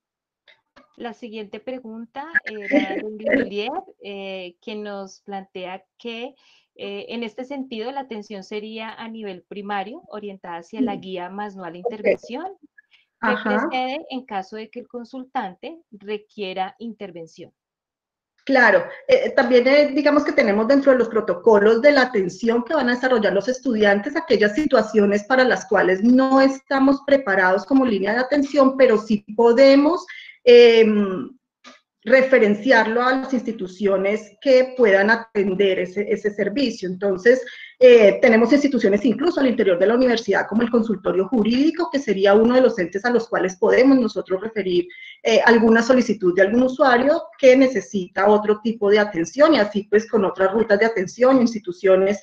La siguiente pregunta era de Juliet, eh, que nos plantea que eh, en este sentido la atención sería a nivel primario, orientada hacia la guía más no a la intervención. ¿Qué
Ajá.
precede en caso de que el consultante requiera intervención?
Claro, eh, también eh, digamos que tenemos dentro de los protocolos de la atención que van a desarrollar los estudiantes aquellas situaciones para las cuales no estamos preparados como línea de atención, pero sí podemos eh, referenciarlo a las instituciones que puedan atender ese, ese servicio. Entonces, eh, tenemos instituciones incluso al interior de la universidad como el consultorio jurídico, que sería uno de los entes a los cuales podemos nosotros referir eh, alguna solicitud de algún usuario que necesita otro tipo de atención, y así pues con otras rutas de atención, instituciones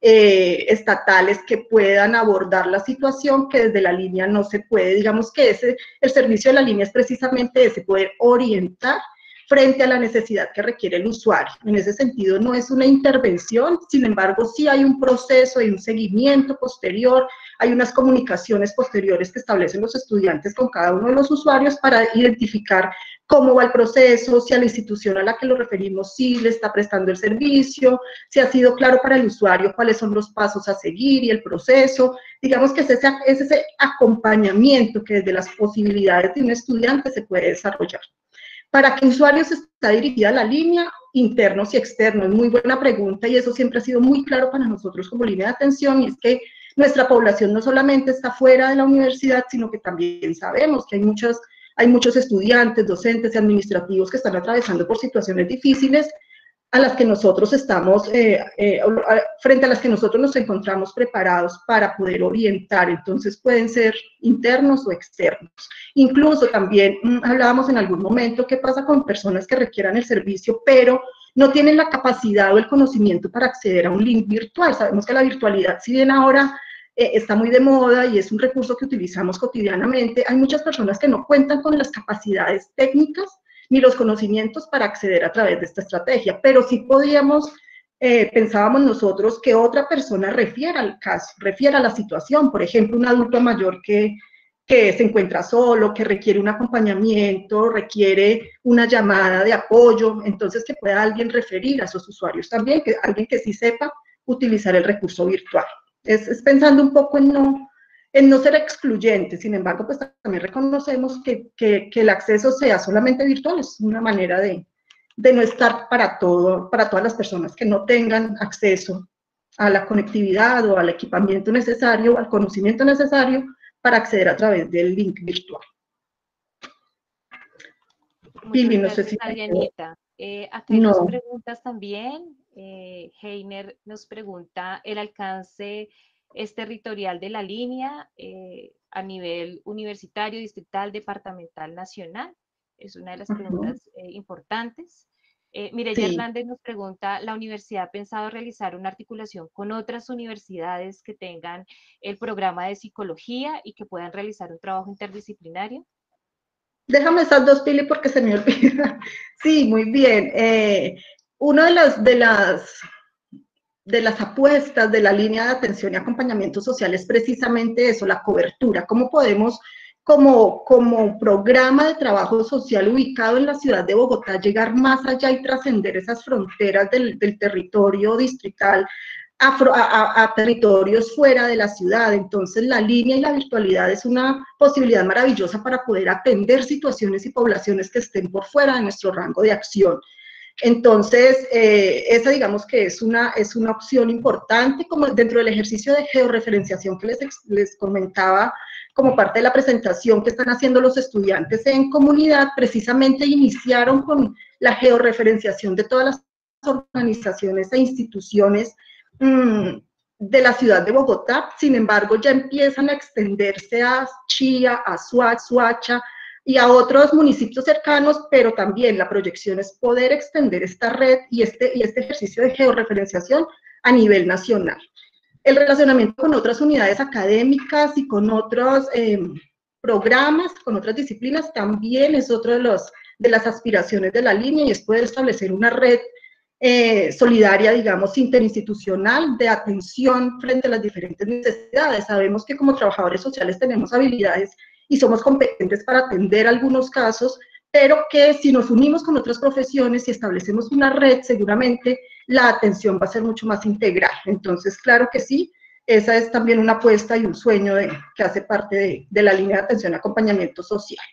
eh, estatales que puedan abordar la situación que desde la línea no se puede. Digamos que ese, el servicio de la línea es precisamente ese, poder orientar frente a la necesidad que requiere el usuario. En ese sentido, no es una intervención, sin embargo, sí hay un proceso y un seguimiento posterior, hay unas comunicaciones posteriores que establecen los estudiantes con cada uno de los usuarios para identificar cómo va el proceso, si a la institución a la que lo referimos sí le está prestando el servicio, si ha sido claro para el usuario cuáles son los pasos a seguir y el proceso. Digamos que es ese, es ese acompañamiento que desde las posibilidades de un estudiante se puede desarrollar. ¿Para qué usuarios está dirigida la línea? Internos y externos. Muy buena pregunta, y eso siempre ha sido muy claro para nosotros como línea de atención, y es que nuestra población no solamente está fuera de la universidad, sino que también sabemos que hay muchos, hay muchos estudiantes, docentes y administrativos que están atravesando por situaciones difíciles, a las que nosotros estamos, eh, eh, frente a las que nosotros nos encontramos preparados para poder orientar. Entonces pueden ser internos o externos. Incluso también mmm, hablábamos en algún momento qué pasa con personas que requieran el servicio, pero no tienen la capacidad o el conocimiento para acceder a un link virtual. Sabemos que la virtualidad, si bien ahora eh, está muy de moda y es un recurso que utilizamos cotidianamente, hay muchas personas que no cuentan con las capacidades técnicas ni los conocimientos para acceder a través de esta estrategia, pero sí podíamos, eh, pensábamos nosotros, que otra persona refiera al caso, refiera a la situación, por ejemplo, un adulto mayor que, que se encuentra solo, que requiere un acompañamiento, requiere una llamada de apoyo, entonces que pueda alguien referir a esos usuarios también, que alguien que sí sepa utilizar el recurso virtual. Es, es pensando un poco en no... en no ser excluyente. Sin embargo, pues también reconocemos que, que, que el acceso sea solamente virtual, es una manera de, de no estar para, todo, para todas las personas que no tengan acceso a la conectividad o al equipamiento necesario, al conocimiento necesario para acceder a través del link virtual.
Pili, no sé si... Adrianita. Eh, acá hay
no.
dos preguntas también. Eh, Heiner nos pregunta el alcance es territorial de la línea eh, a nivel universitario, distrital, departamental, nacional. Es una de las preguntas uh-huh. eh, importantes. Eh, Mireya sí. Hernández nos pregunta, ¿la universidad ha pensado realizar una articulación con otras universidades que tengan el programa de psicología y que puedan realizar un trabajo interdisciplinario?
Déjame esas dos, Pili, porque se me olvida. Sí, muy bien. Eh, una de las... De las de las apuestas de la línea de atención y acompañamiento social es precisamente eso, la cobertura. ¿Cómo podemos, como, como programa de trabajo social ubicado en la ciudad de Bogotá, llegar más allá y trascender esas fronteras del, del territorio distrital a, a, a territorios fuera de la ciudad? Entonces, la línea y la virtualidad es una posibilidad maravillosa para poder atender situaciones y poblaciones que estén por fuera de nuestro rango de acción. Entonces, eh, esa digamos que es una, es una opción importante, como dentro del ejercicio de georreferenciación que les, les comentaba, como parte de la presentación que están haciendo los estudiantes en comunidad, precisamente iniciaron con la georreferenciación de todas las organizaciones e instituciones mmm, de la ciudad de Bogotá. Sin embargo, ya empiezan a extenderse a Chía, a Soacha, Soacha y a otros municipios cercanos, pero también la proyección es poder extender esta red y este, y este ejercicio de georreferenciación a nivel nacional. El relacionamiento con otras unidades académicas y con otros eh, programas, con otras disciplinas, también es otro de, los, de las aspiraciones de la línea, y es poder establecer una red eh, solidaria, digamos, interinstitucional de atención frente a las diferentes necesidades. Sabemos que como trabajadores sociales tenemos habilidades y somos competentes para atender algunos casos, pero que si nos unimos con otras profesiones y establecemos una red, seguramente la atención va a ser mucho más integral. Entonces, claro que sí, esa es también una apuesta y un sueño de, que hace parte de, de la línea de atención y acompañamiento social.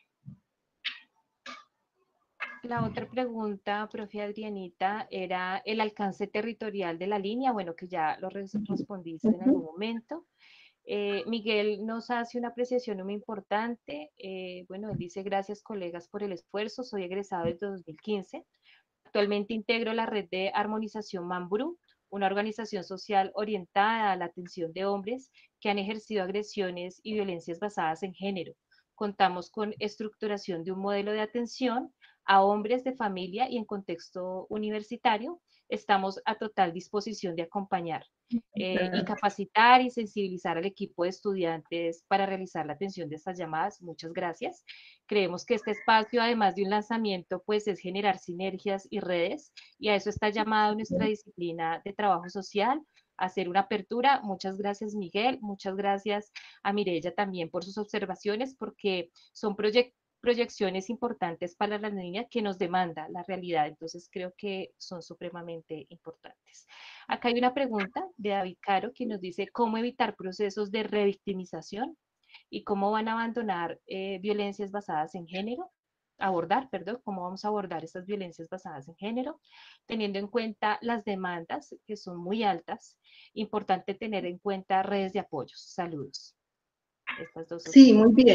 La otra pregunta, profe Adrianita, era el alcance territorial de la línea, bueno, que ya lo respondiste en algún momento. Eh, Miguel nos hace una apreciación muy importante. Eh, bueno, él dice: gracias, colegas, por el esfuerzo. Soy egresado desde dos mil quince. Actualmente integro la red de armonización Mambrú, una organización social orientada a la atención de hombres que han ejercido agresiones y violencias basadas en género. Contamos con estructuración de un modelo de atención a hombres de familia y en contexto universitario. Estamos a total disposición de acompañar eh, y capacitar y sensibilizar al equipo de estudiantes para realizar la atención de estas llamadas. Muchas gracias. Creemos que este espacio, además de un lanzamiento, pues es generar sinergias y redes, y a eso está llamada nuestra disciplina de trabajo social, hacer una apertura. Muchas gracias, Miguel. Muchas gracias a Mireya también por sus observaciones, porque son proyectos proyecciones importantes para la niña que nos demanda la realidad. Entonces creo que son supremamente importantes. Acá hay una pregunta de David Caro que nos dice: ¿cómo evitar procesos de revictimización y cómo van a abandonar eh, violencias basadas en género? Abordar, perdón, cómo vamos a abordar estas violencias basadas en género, teniendo en cuenta las demandas que son muy altas. Importante tener en cuenta redes de apoyos. Saludos. Estas dos
sí, muy bien.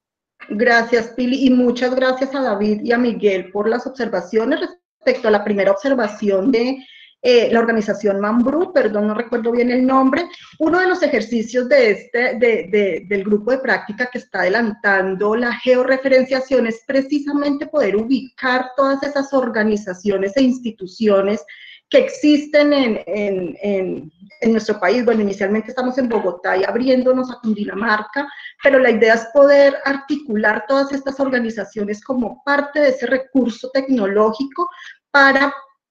Gracias, Pili, y muchas gracias a David y a Miguel por las observaciones. Respecto a la primera observación de eh, la organización Mambrú, perdón, no recuerdo bien el nombre, uno de los ejercicios de este, de, de, del grupo de práctica que está adelantando la georreferenciación es precisamente poder ubicar todas esas organizaciones e instituciones que existen en, en, en, en nuestro país. Bueno, inicialmente estamos en Bogotá y abriéndonos a Cundinamarca, pero la idea es poder articular todas estas organizaciones como parte de ese recurso tecnológico para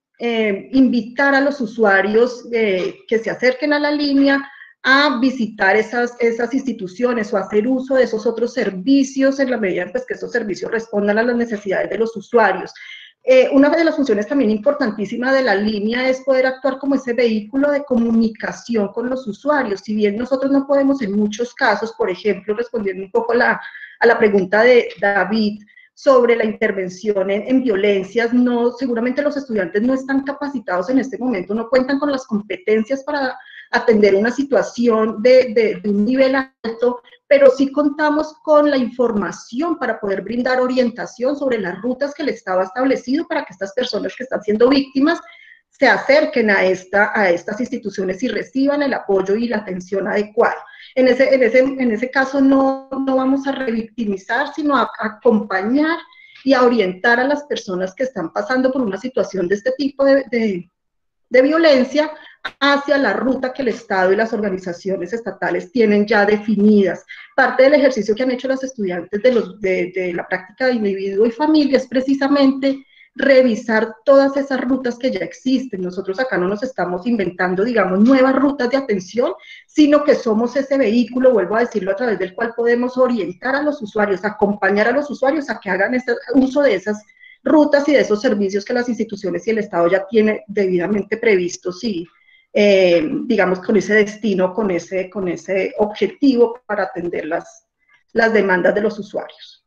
eh, invitar a los usuarios eh, que se acerquen a la línea a visitar esas, esas instituciones o hacer uso de esos otros servicios en la medida en pues, que esos servicios respondan a las necesidades de los usuarios. Eh, una de las funciones también importantísimas de la línea es poder actuar como ese vehículo de comunicación con los usuarios. Si bien nosotros no podemos en muchos casos, por ejemplo, respondiendo un poco a la, a la pregunta de David sobre la intervención en, en violencias, no, seguramente los estudiantes no están capacitados en este momento, no cuentan con las competencias para atender una situación de, de, de un nivel alto, pero sí contamos con la información para poder brindar orientación sobre las rutas que el Estado ha establecido para que estas personas que están siendo víctimas se acerquen a, esta, a estas instituciones y reciban el apoyo y la atención adecuada. En ese, en ese, en ese caso no, no vamos a revictimizar, sino a, a acompañar y a orientar a las personas que están pasando por una situación de este tipo de, de, de violencia hacia la ruta que el Estado y las organizaciones estatales tienen ya definidas. Parte del ejercicio que han hecho los estudiantes de, los, de, de la práctica de individuo y familia es precisamente revisar todas esas rutas que ya existen. Nosotros acá no nos estamos inventando, digamos, nuevas rutas de atención, sino que somos ese vehículo, vuelvo a decirlo, a través del cual podemos orientar a los usuarios, acompañar a los usuarios a que hagan ese uso de esas rutas y de esos servicios que las instituciones y el Estado ya tienen debidamente previstos y, eh, digamos, con ese destino, con ese, con ese objetivo para atender las, las demandas de los usuarios.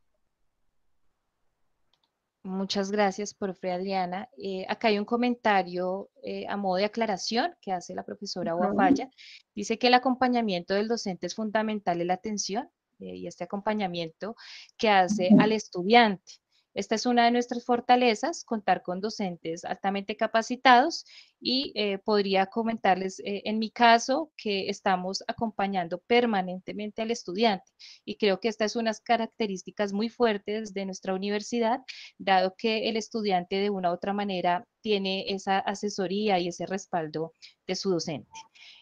Muchas gracias, profe Adriana. Eh, acá hay un comentario eh, a modo de aclaración que hace la profesora Guafaya. Dice que el acompañamiento del docente es fundamental en la atención. eh, y este acompañamiento que hace al estudiante. Esta es una de nuestras fortalezas, contar con docentes altamente capacitados y eh, podría comentarles eh, en mi caso que estamos acompañando permanentemente al estudiante y creo que esta es unas características muy fuertes de nuestra universidad, dado que el estudiante de una u otra manera tiene esa asesoría y ese respaldo de su docente.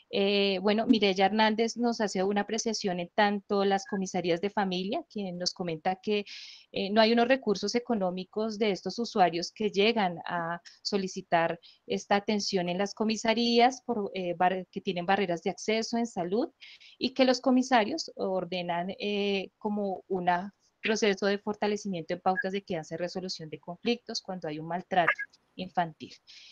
Eh, bueno, Mireya Hernández nos hace una apreciación en tanto las comisarías de familia, quien nos comenta que eh, no hay unos recursos económicos de estos usuarios que llegan a solicitar esta atención en las comisarías por, eh, que tienen barreras de acceso en salud y que los comisarios ordenan eh, como un proceso de fortalecimiento en pautas de crianza y resolución de conflictos cuando hay un maltrato infantil.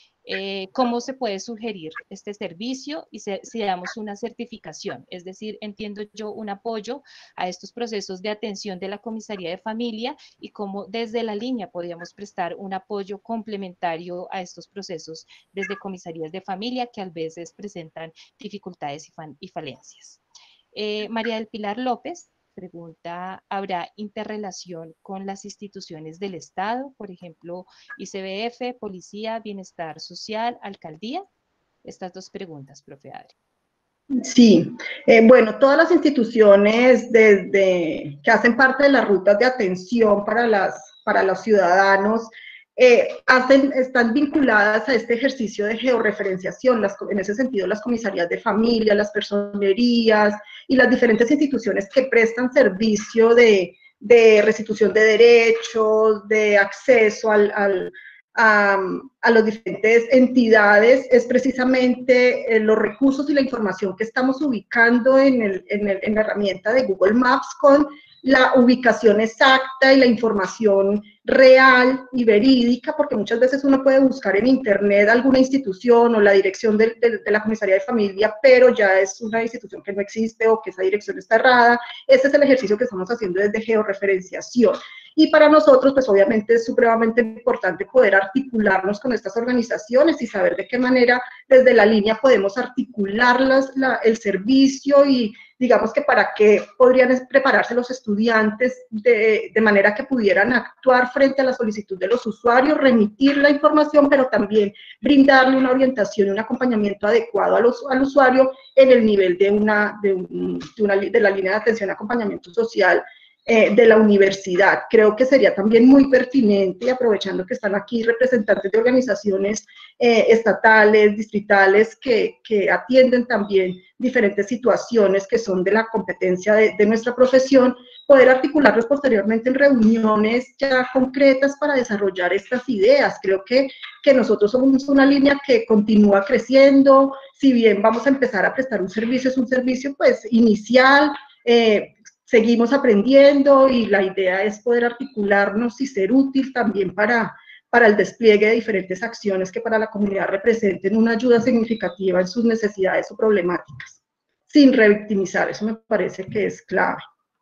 Eh, ¿Cómo se puede sugerir este servicio y se, si damos una certificación? Es decir, entiendo yo un apoyo a estos procesos de atención de la comisaría de familia y cómo desde la línea podríamos prestar un apoyo complementario a estos procesos desde comisarías de familia que a veces presentan dificultades y, y falencias. Eh, María del Pilar López pregunta, ¿habrá interrelación con las instituciones del Estado? Por ejemplo, I C B F, Policía, Bienestar Social, Alcaldía. Estas dos preguntas, profe Adri.
Sí, eh, bueno, todas las instituciones desde, que hacen parte de las rutas de atención para, las, para los ciudadanos eh, hacen, están vinculadas a este ejercicio de georreferenciación, las, en ese sentido las comisarías de familia, las personerías y las diferentes instituciones que prestan servicio de, de restitución de derechos, de acceso al, al A, a las diferentes entidades, es precisamente eh, los recursos y la información que estamos ubicando en, el, en, el, en la herramienta de Google Maps con la ubicación exacta y la información real y verídica, porque muchas veces uno puede buscar en internet alguna institución o la dirección de, de, de la comisaría de familia, pero ya es una institución que no existe o que esa dirección está errada. Ese es el ejercicio que estamos haciendo desde georreferenciación. Y para nosotros, pues obviamente es supremamente importante poder articularnos con estas organizaciones y saber de qué manera desde la línea podemos articularlas, la, el servicio y digamos que para qué podrían prepararse los estudiantes de, de manera que pudieran actuar frente a la solicitud de los usuarios, remitir la información, pero también brindarle una orientación y un acompañamiento adecuado a los, al usuario en el nivel de, una, de, un, de, una, de la línea de atención y acompañamiento social Eh, de la universidad. Creo que sería también muy pertinente, aprovechando que están aquí representantes de organizaciones eh, estatales, distritales, que, que atienden también diferentes situaciones que son de la competencia de, de nuestra profesión, poder articularlos posteriormente en reuniones ya concretas para desarrollar estas ideas. Creo que, que nosotros somos una línea que continúa creciendo, si bien vamos a empezar a prestar un servicio, es un servicio pues inicial, eh, seguimos aprendiendo y la idea es poder articularnos y ser útil también para, para el despliegue de diferentes acciones que para la comunidad representen una ayuda significativa en sus necesidades o problemáticas, sin revictimizar. Eso me parece que es clave.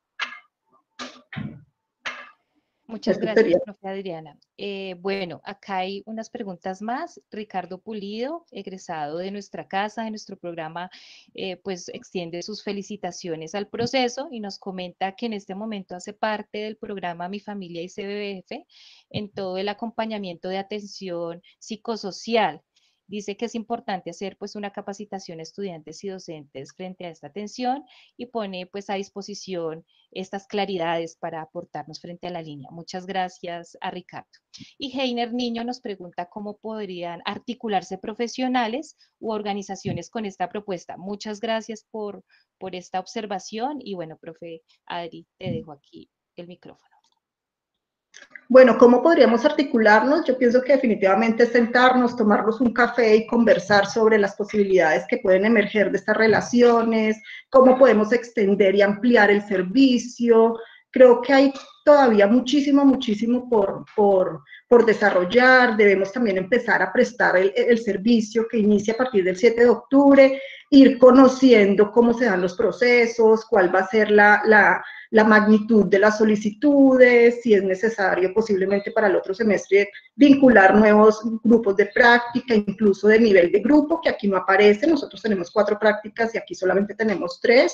Muchas Esto gracias, sería. profe Adriana. Eh, bueno, acá hay unas preguntas más. Ricardo Pulido, egresado de nuestra casa, de nuestro programa, eh, pues extiende sus felicitaciones al proceso y nos comenta que en este momento hace parte del programa Mi Familia I C B F en todo el acompañamiento de atención psicosocial. Dice que es importante hacer pues una capacitación a estudiantes y docentes frente a esta atención y pone pues a disposición estas claridades para aportarnos frente a la línea. Muchas gracias a Ricardo. Y Heiner Niño nos pregunta cómo podrían articularse profesionales u organizaciones con esta propuesta. Muchas gracias por, por esta observación y bueno, profe Adri, te dejo aquí el micrófono.
Bueno, ¿cómo podríamos articularnos? Yo pienso que definitivamente es sentarnos, tomarnos un café y conversar sobre las posibilidades que pueden emerger de estas relaciones, cómo podemos extender y ampliar el servicio. Creo que hay todavía muchísimo, muchísimo por, por, por desarrollar. Debemos también empezar a prestar el, el servicio que inicia a partir del siete de octubre, ir conociendo cómo se dan los procesos, cuál va a ser la, la, la magnitud de las solicitudes, si es necesario posiblemente para el otro semestre vincular nuevos grupos de práctica, incluso de nivel de grupo, que aquí no aparece. Nosotros tenemos cuatro prácticas y aquí solamente tenemos tres.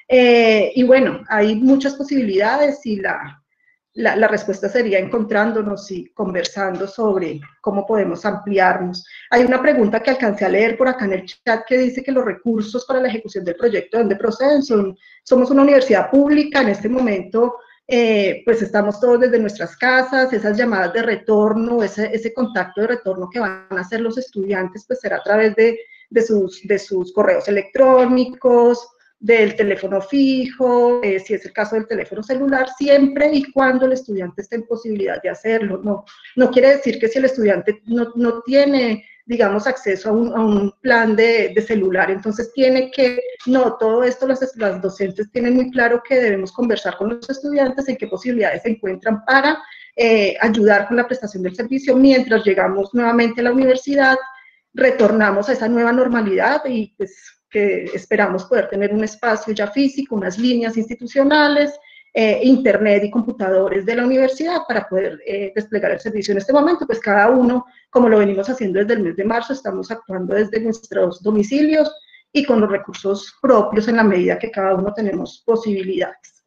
Eh, y bueno, hay muchas posibilidades y la, la, la respuesta sería encontrándonos y conversando sobre cómo podemos ampliarnos. Hay una pregunta que alcancé a leer por acá en el chat que dice que los recursos para la ejecución del proyecto, ¿de dónde proceden? Son, somos una universidad pública, en este momento eh, pues estamos todos desde nuestras casas, esas llamadas de retorno, ese, ese contacto de retorno que van a hacer los estudiantes, pues será a través de, de, sus, de sus correos electrónicos, del teléfono fijo, eh, si es el caso del teléfono celular, siempre y cuando el estudiante esté en posibilidad de hacerlo. No, no quiere decir que si el estudiante no, no tiene, digamos, acceso a un, a un plan de, de celular, entonces tiene que, no, todo esto las, las docentes tienen muy claro que debemos conversar con los estudiantes en qué posibilidades se encuentran para eh, ayudar con la prestación del servicio mientras llegamos nuevamente a la universidad, retornamos a esa nueva normalidad y pues que esperamos poder tener un espacio ya físico, unas líneas institucionales, eh, internet y computadores de la universidad para poder eh, desplegar el servicio. En este momento, pues cada uno, como lo venimos haciendo desde el mes de marzo, estamos actuando desde nuestros domicilios y con los recursos propios en la medida que cada uno tenemos posibilidades.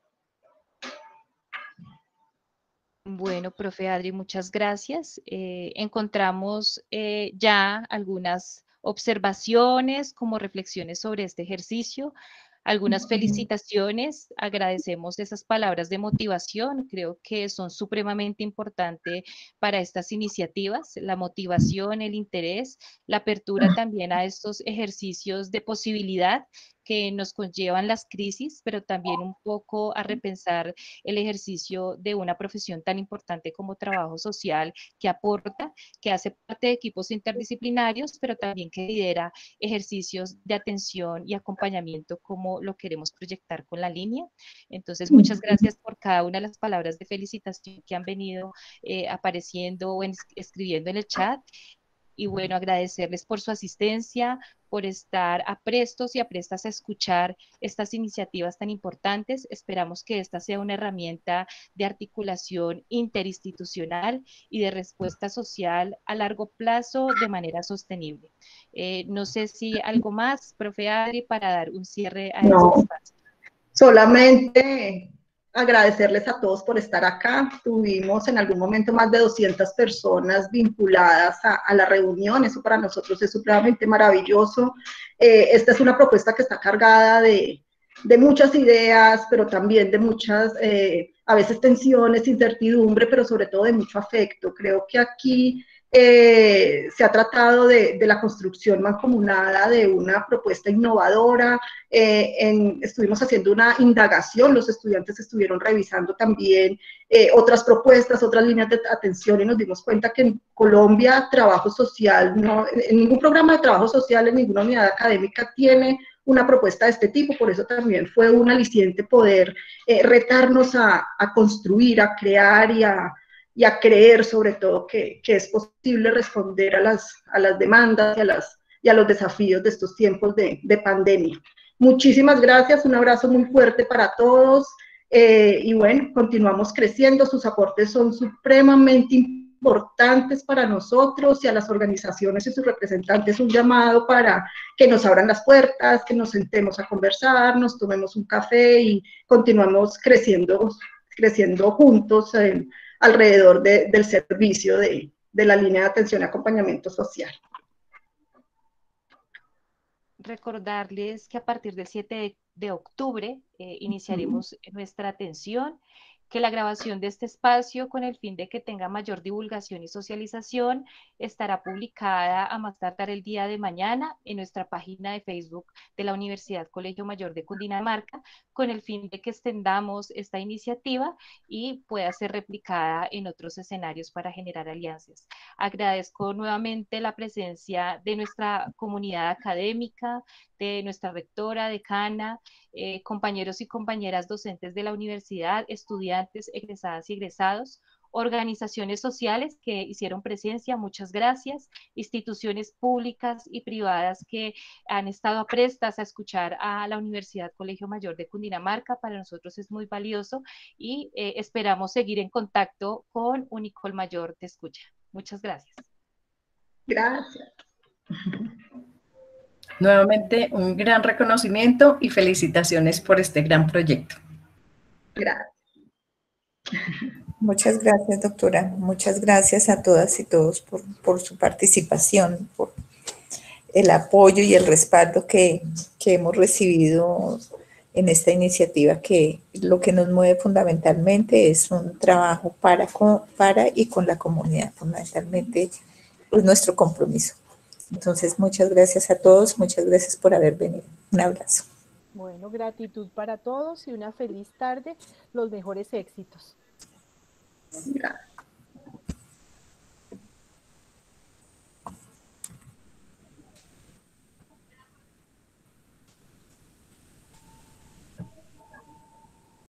Bueno, profe Adri, muchas gracias. Eh, encontramos eh, ya algunas observaciones como reflexiones sobre este ejercicio, algunas felicitaciones, agradecemos esas palabras de motivación, creo que son supremamente importantes para estas iniciativas, la motivación, el interés, la apertura también a estos ejercicios de posibilidad que nos conllevan las crisis, pero también un poco a repensar el ejercicio de una profesión tan importante como trabajo social, que aporta, que hace parte de equipos interdisciplinarios, pero también que lidera ejercicios de atención y acompañamiento como lo queremos proyectar con la línea. Entonces, muchas gracias por cada una de las palabras de felicitación que han venido eh, apareciendo o en, escribiendo en el chat. Y bueno, agradecerles por su asistencia, por estar aprestos y aprestas a escuchar estas iniciativas tan importantes. Esperamos que esta sea una herramienta de articulación interinstitucional y de respuesta social a largo plazo de manera sostenible. Eh, no sé si algo más, profe Adri, para dar un cierre a
No,
este espacio.
Solamente agradecerles a todos por estar acá. Tuvimos en algún momento más de doscientas personas vinculadas a, a la reunión, eso para nosotros es supremamente maravilloso. Eh, esta es una propuesta que está cargada de, de muchas ideas, pero también de muchas, eh, a veces tensiones, incertidumbre, pero sobre todo de mucho afecto. Creo que aquí eh, se ha tratado de, de la construcción mancomunada de una propuesta innovadora. Eh, en, estuvimos haciendo una indagación, los estudiantes estuvieron revisando también eh, otras propuestas, otras líneas de atención y nos dimos cuenta que en Colombia trabajo social, no, en ningún programa de trabajo social, en ninguna unidad académica tiene una propuesta de este tipo, por eso también fue un aliciente poder eh, retarnos a, a construir, a crear y a, y a creer sobre todo que, que es posible responder a las, a las demandas y a, las, y a los desafíos de estos tiempos de, de pandemia. Muchísimas gracias, un abrazo muy fuerte para todos eh, y bueno, continuamos creciendo, sus aportes son supremamente importantes para nosotros y a las organizaciones y sus representantes un llamado para que nos abran las puertas, que nos sentemos a conversar, nos tomemos un café y continuamos creciendo, creciendo juntos eh, alrededor de, del servicio de, de la línea de atención y acompañamiento social.
Recordarles que a partir del siete de octubre eh, iniciaremos uh-huh. nuestra atención, que la grabación de este espacio con el fin de que tenga mayor divulgación y socialización estará publicada a más tardar el día de mañana en nuestra página de Facebook de la Universidad Colegio Mayor de Cundinamarca, con el fin de que extendamos esta iniciativa y pueda ser replicada en otros escenarios para generar alianzas. Agradezco nuevamente la presencia de nuestra comunidad académica, de nuestra rectora, decana, eh, compañeros y compañeras docentes de la universidad, estudiantes, egresadas y egresados, organizaciones sociales que hicieron presencia, muchas gracias, instituciones públicas y privadas que han estado aprestas a escuchar a la Universidad Colegio Mayor de Cundinamarca, para nosotros es muy valioso y eh, esperamos seguir en contacto con Unicol Mayor de Escucha. Muchas gracias.
Gracias.
Nuevamente, un gran reconocimiento y felicitaciones por este gran proyecto.
Gracias.
Muchas gracias, doctora. Muchas gracias a todas y todos por, por su participación, por el apoyo y el respaldo que, que hemos recibido en esta iniciativa, que lo que nos mueve fundamentalmente es un trabajo para, para y con la comunidad, fundamentalmente es nuestro compromiso. Entonces, muchas gracias a todos, muchas gracias por haber venido. Un abrazo.
Bueno, gratitud para todos y una feliz tarde, los mejores éxitos.
Gracias.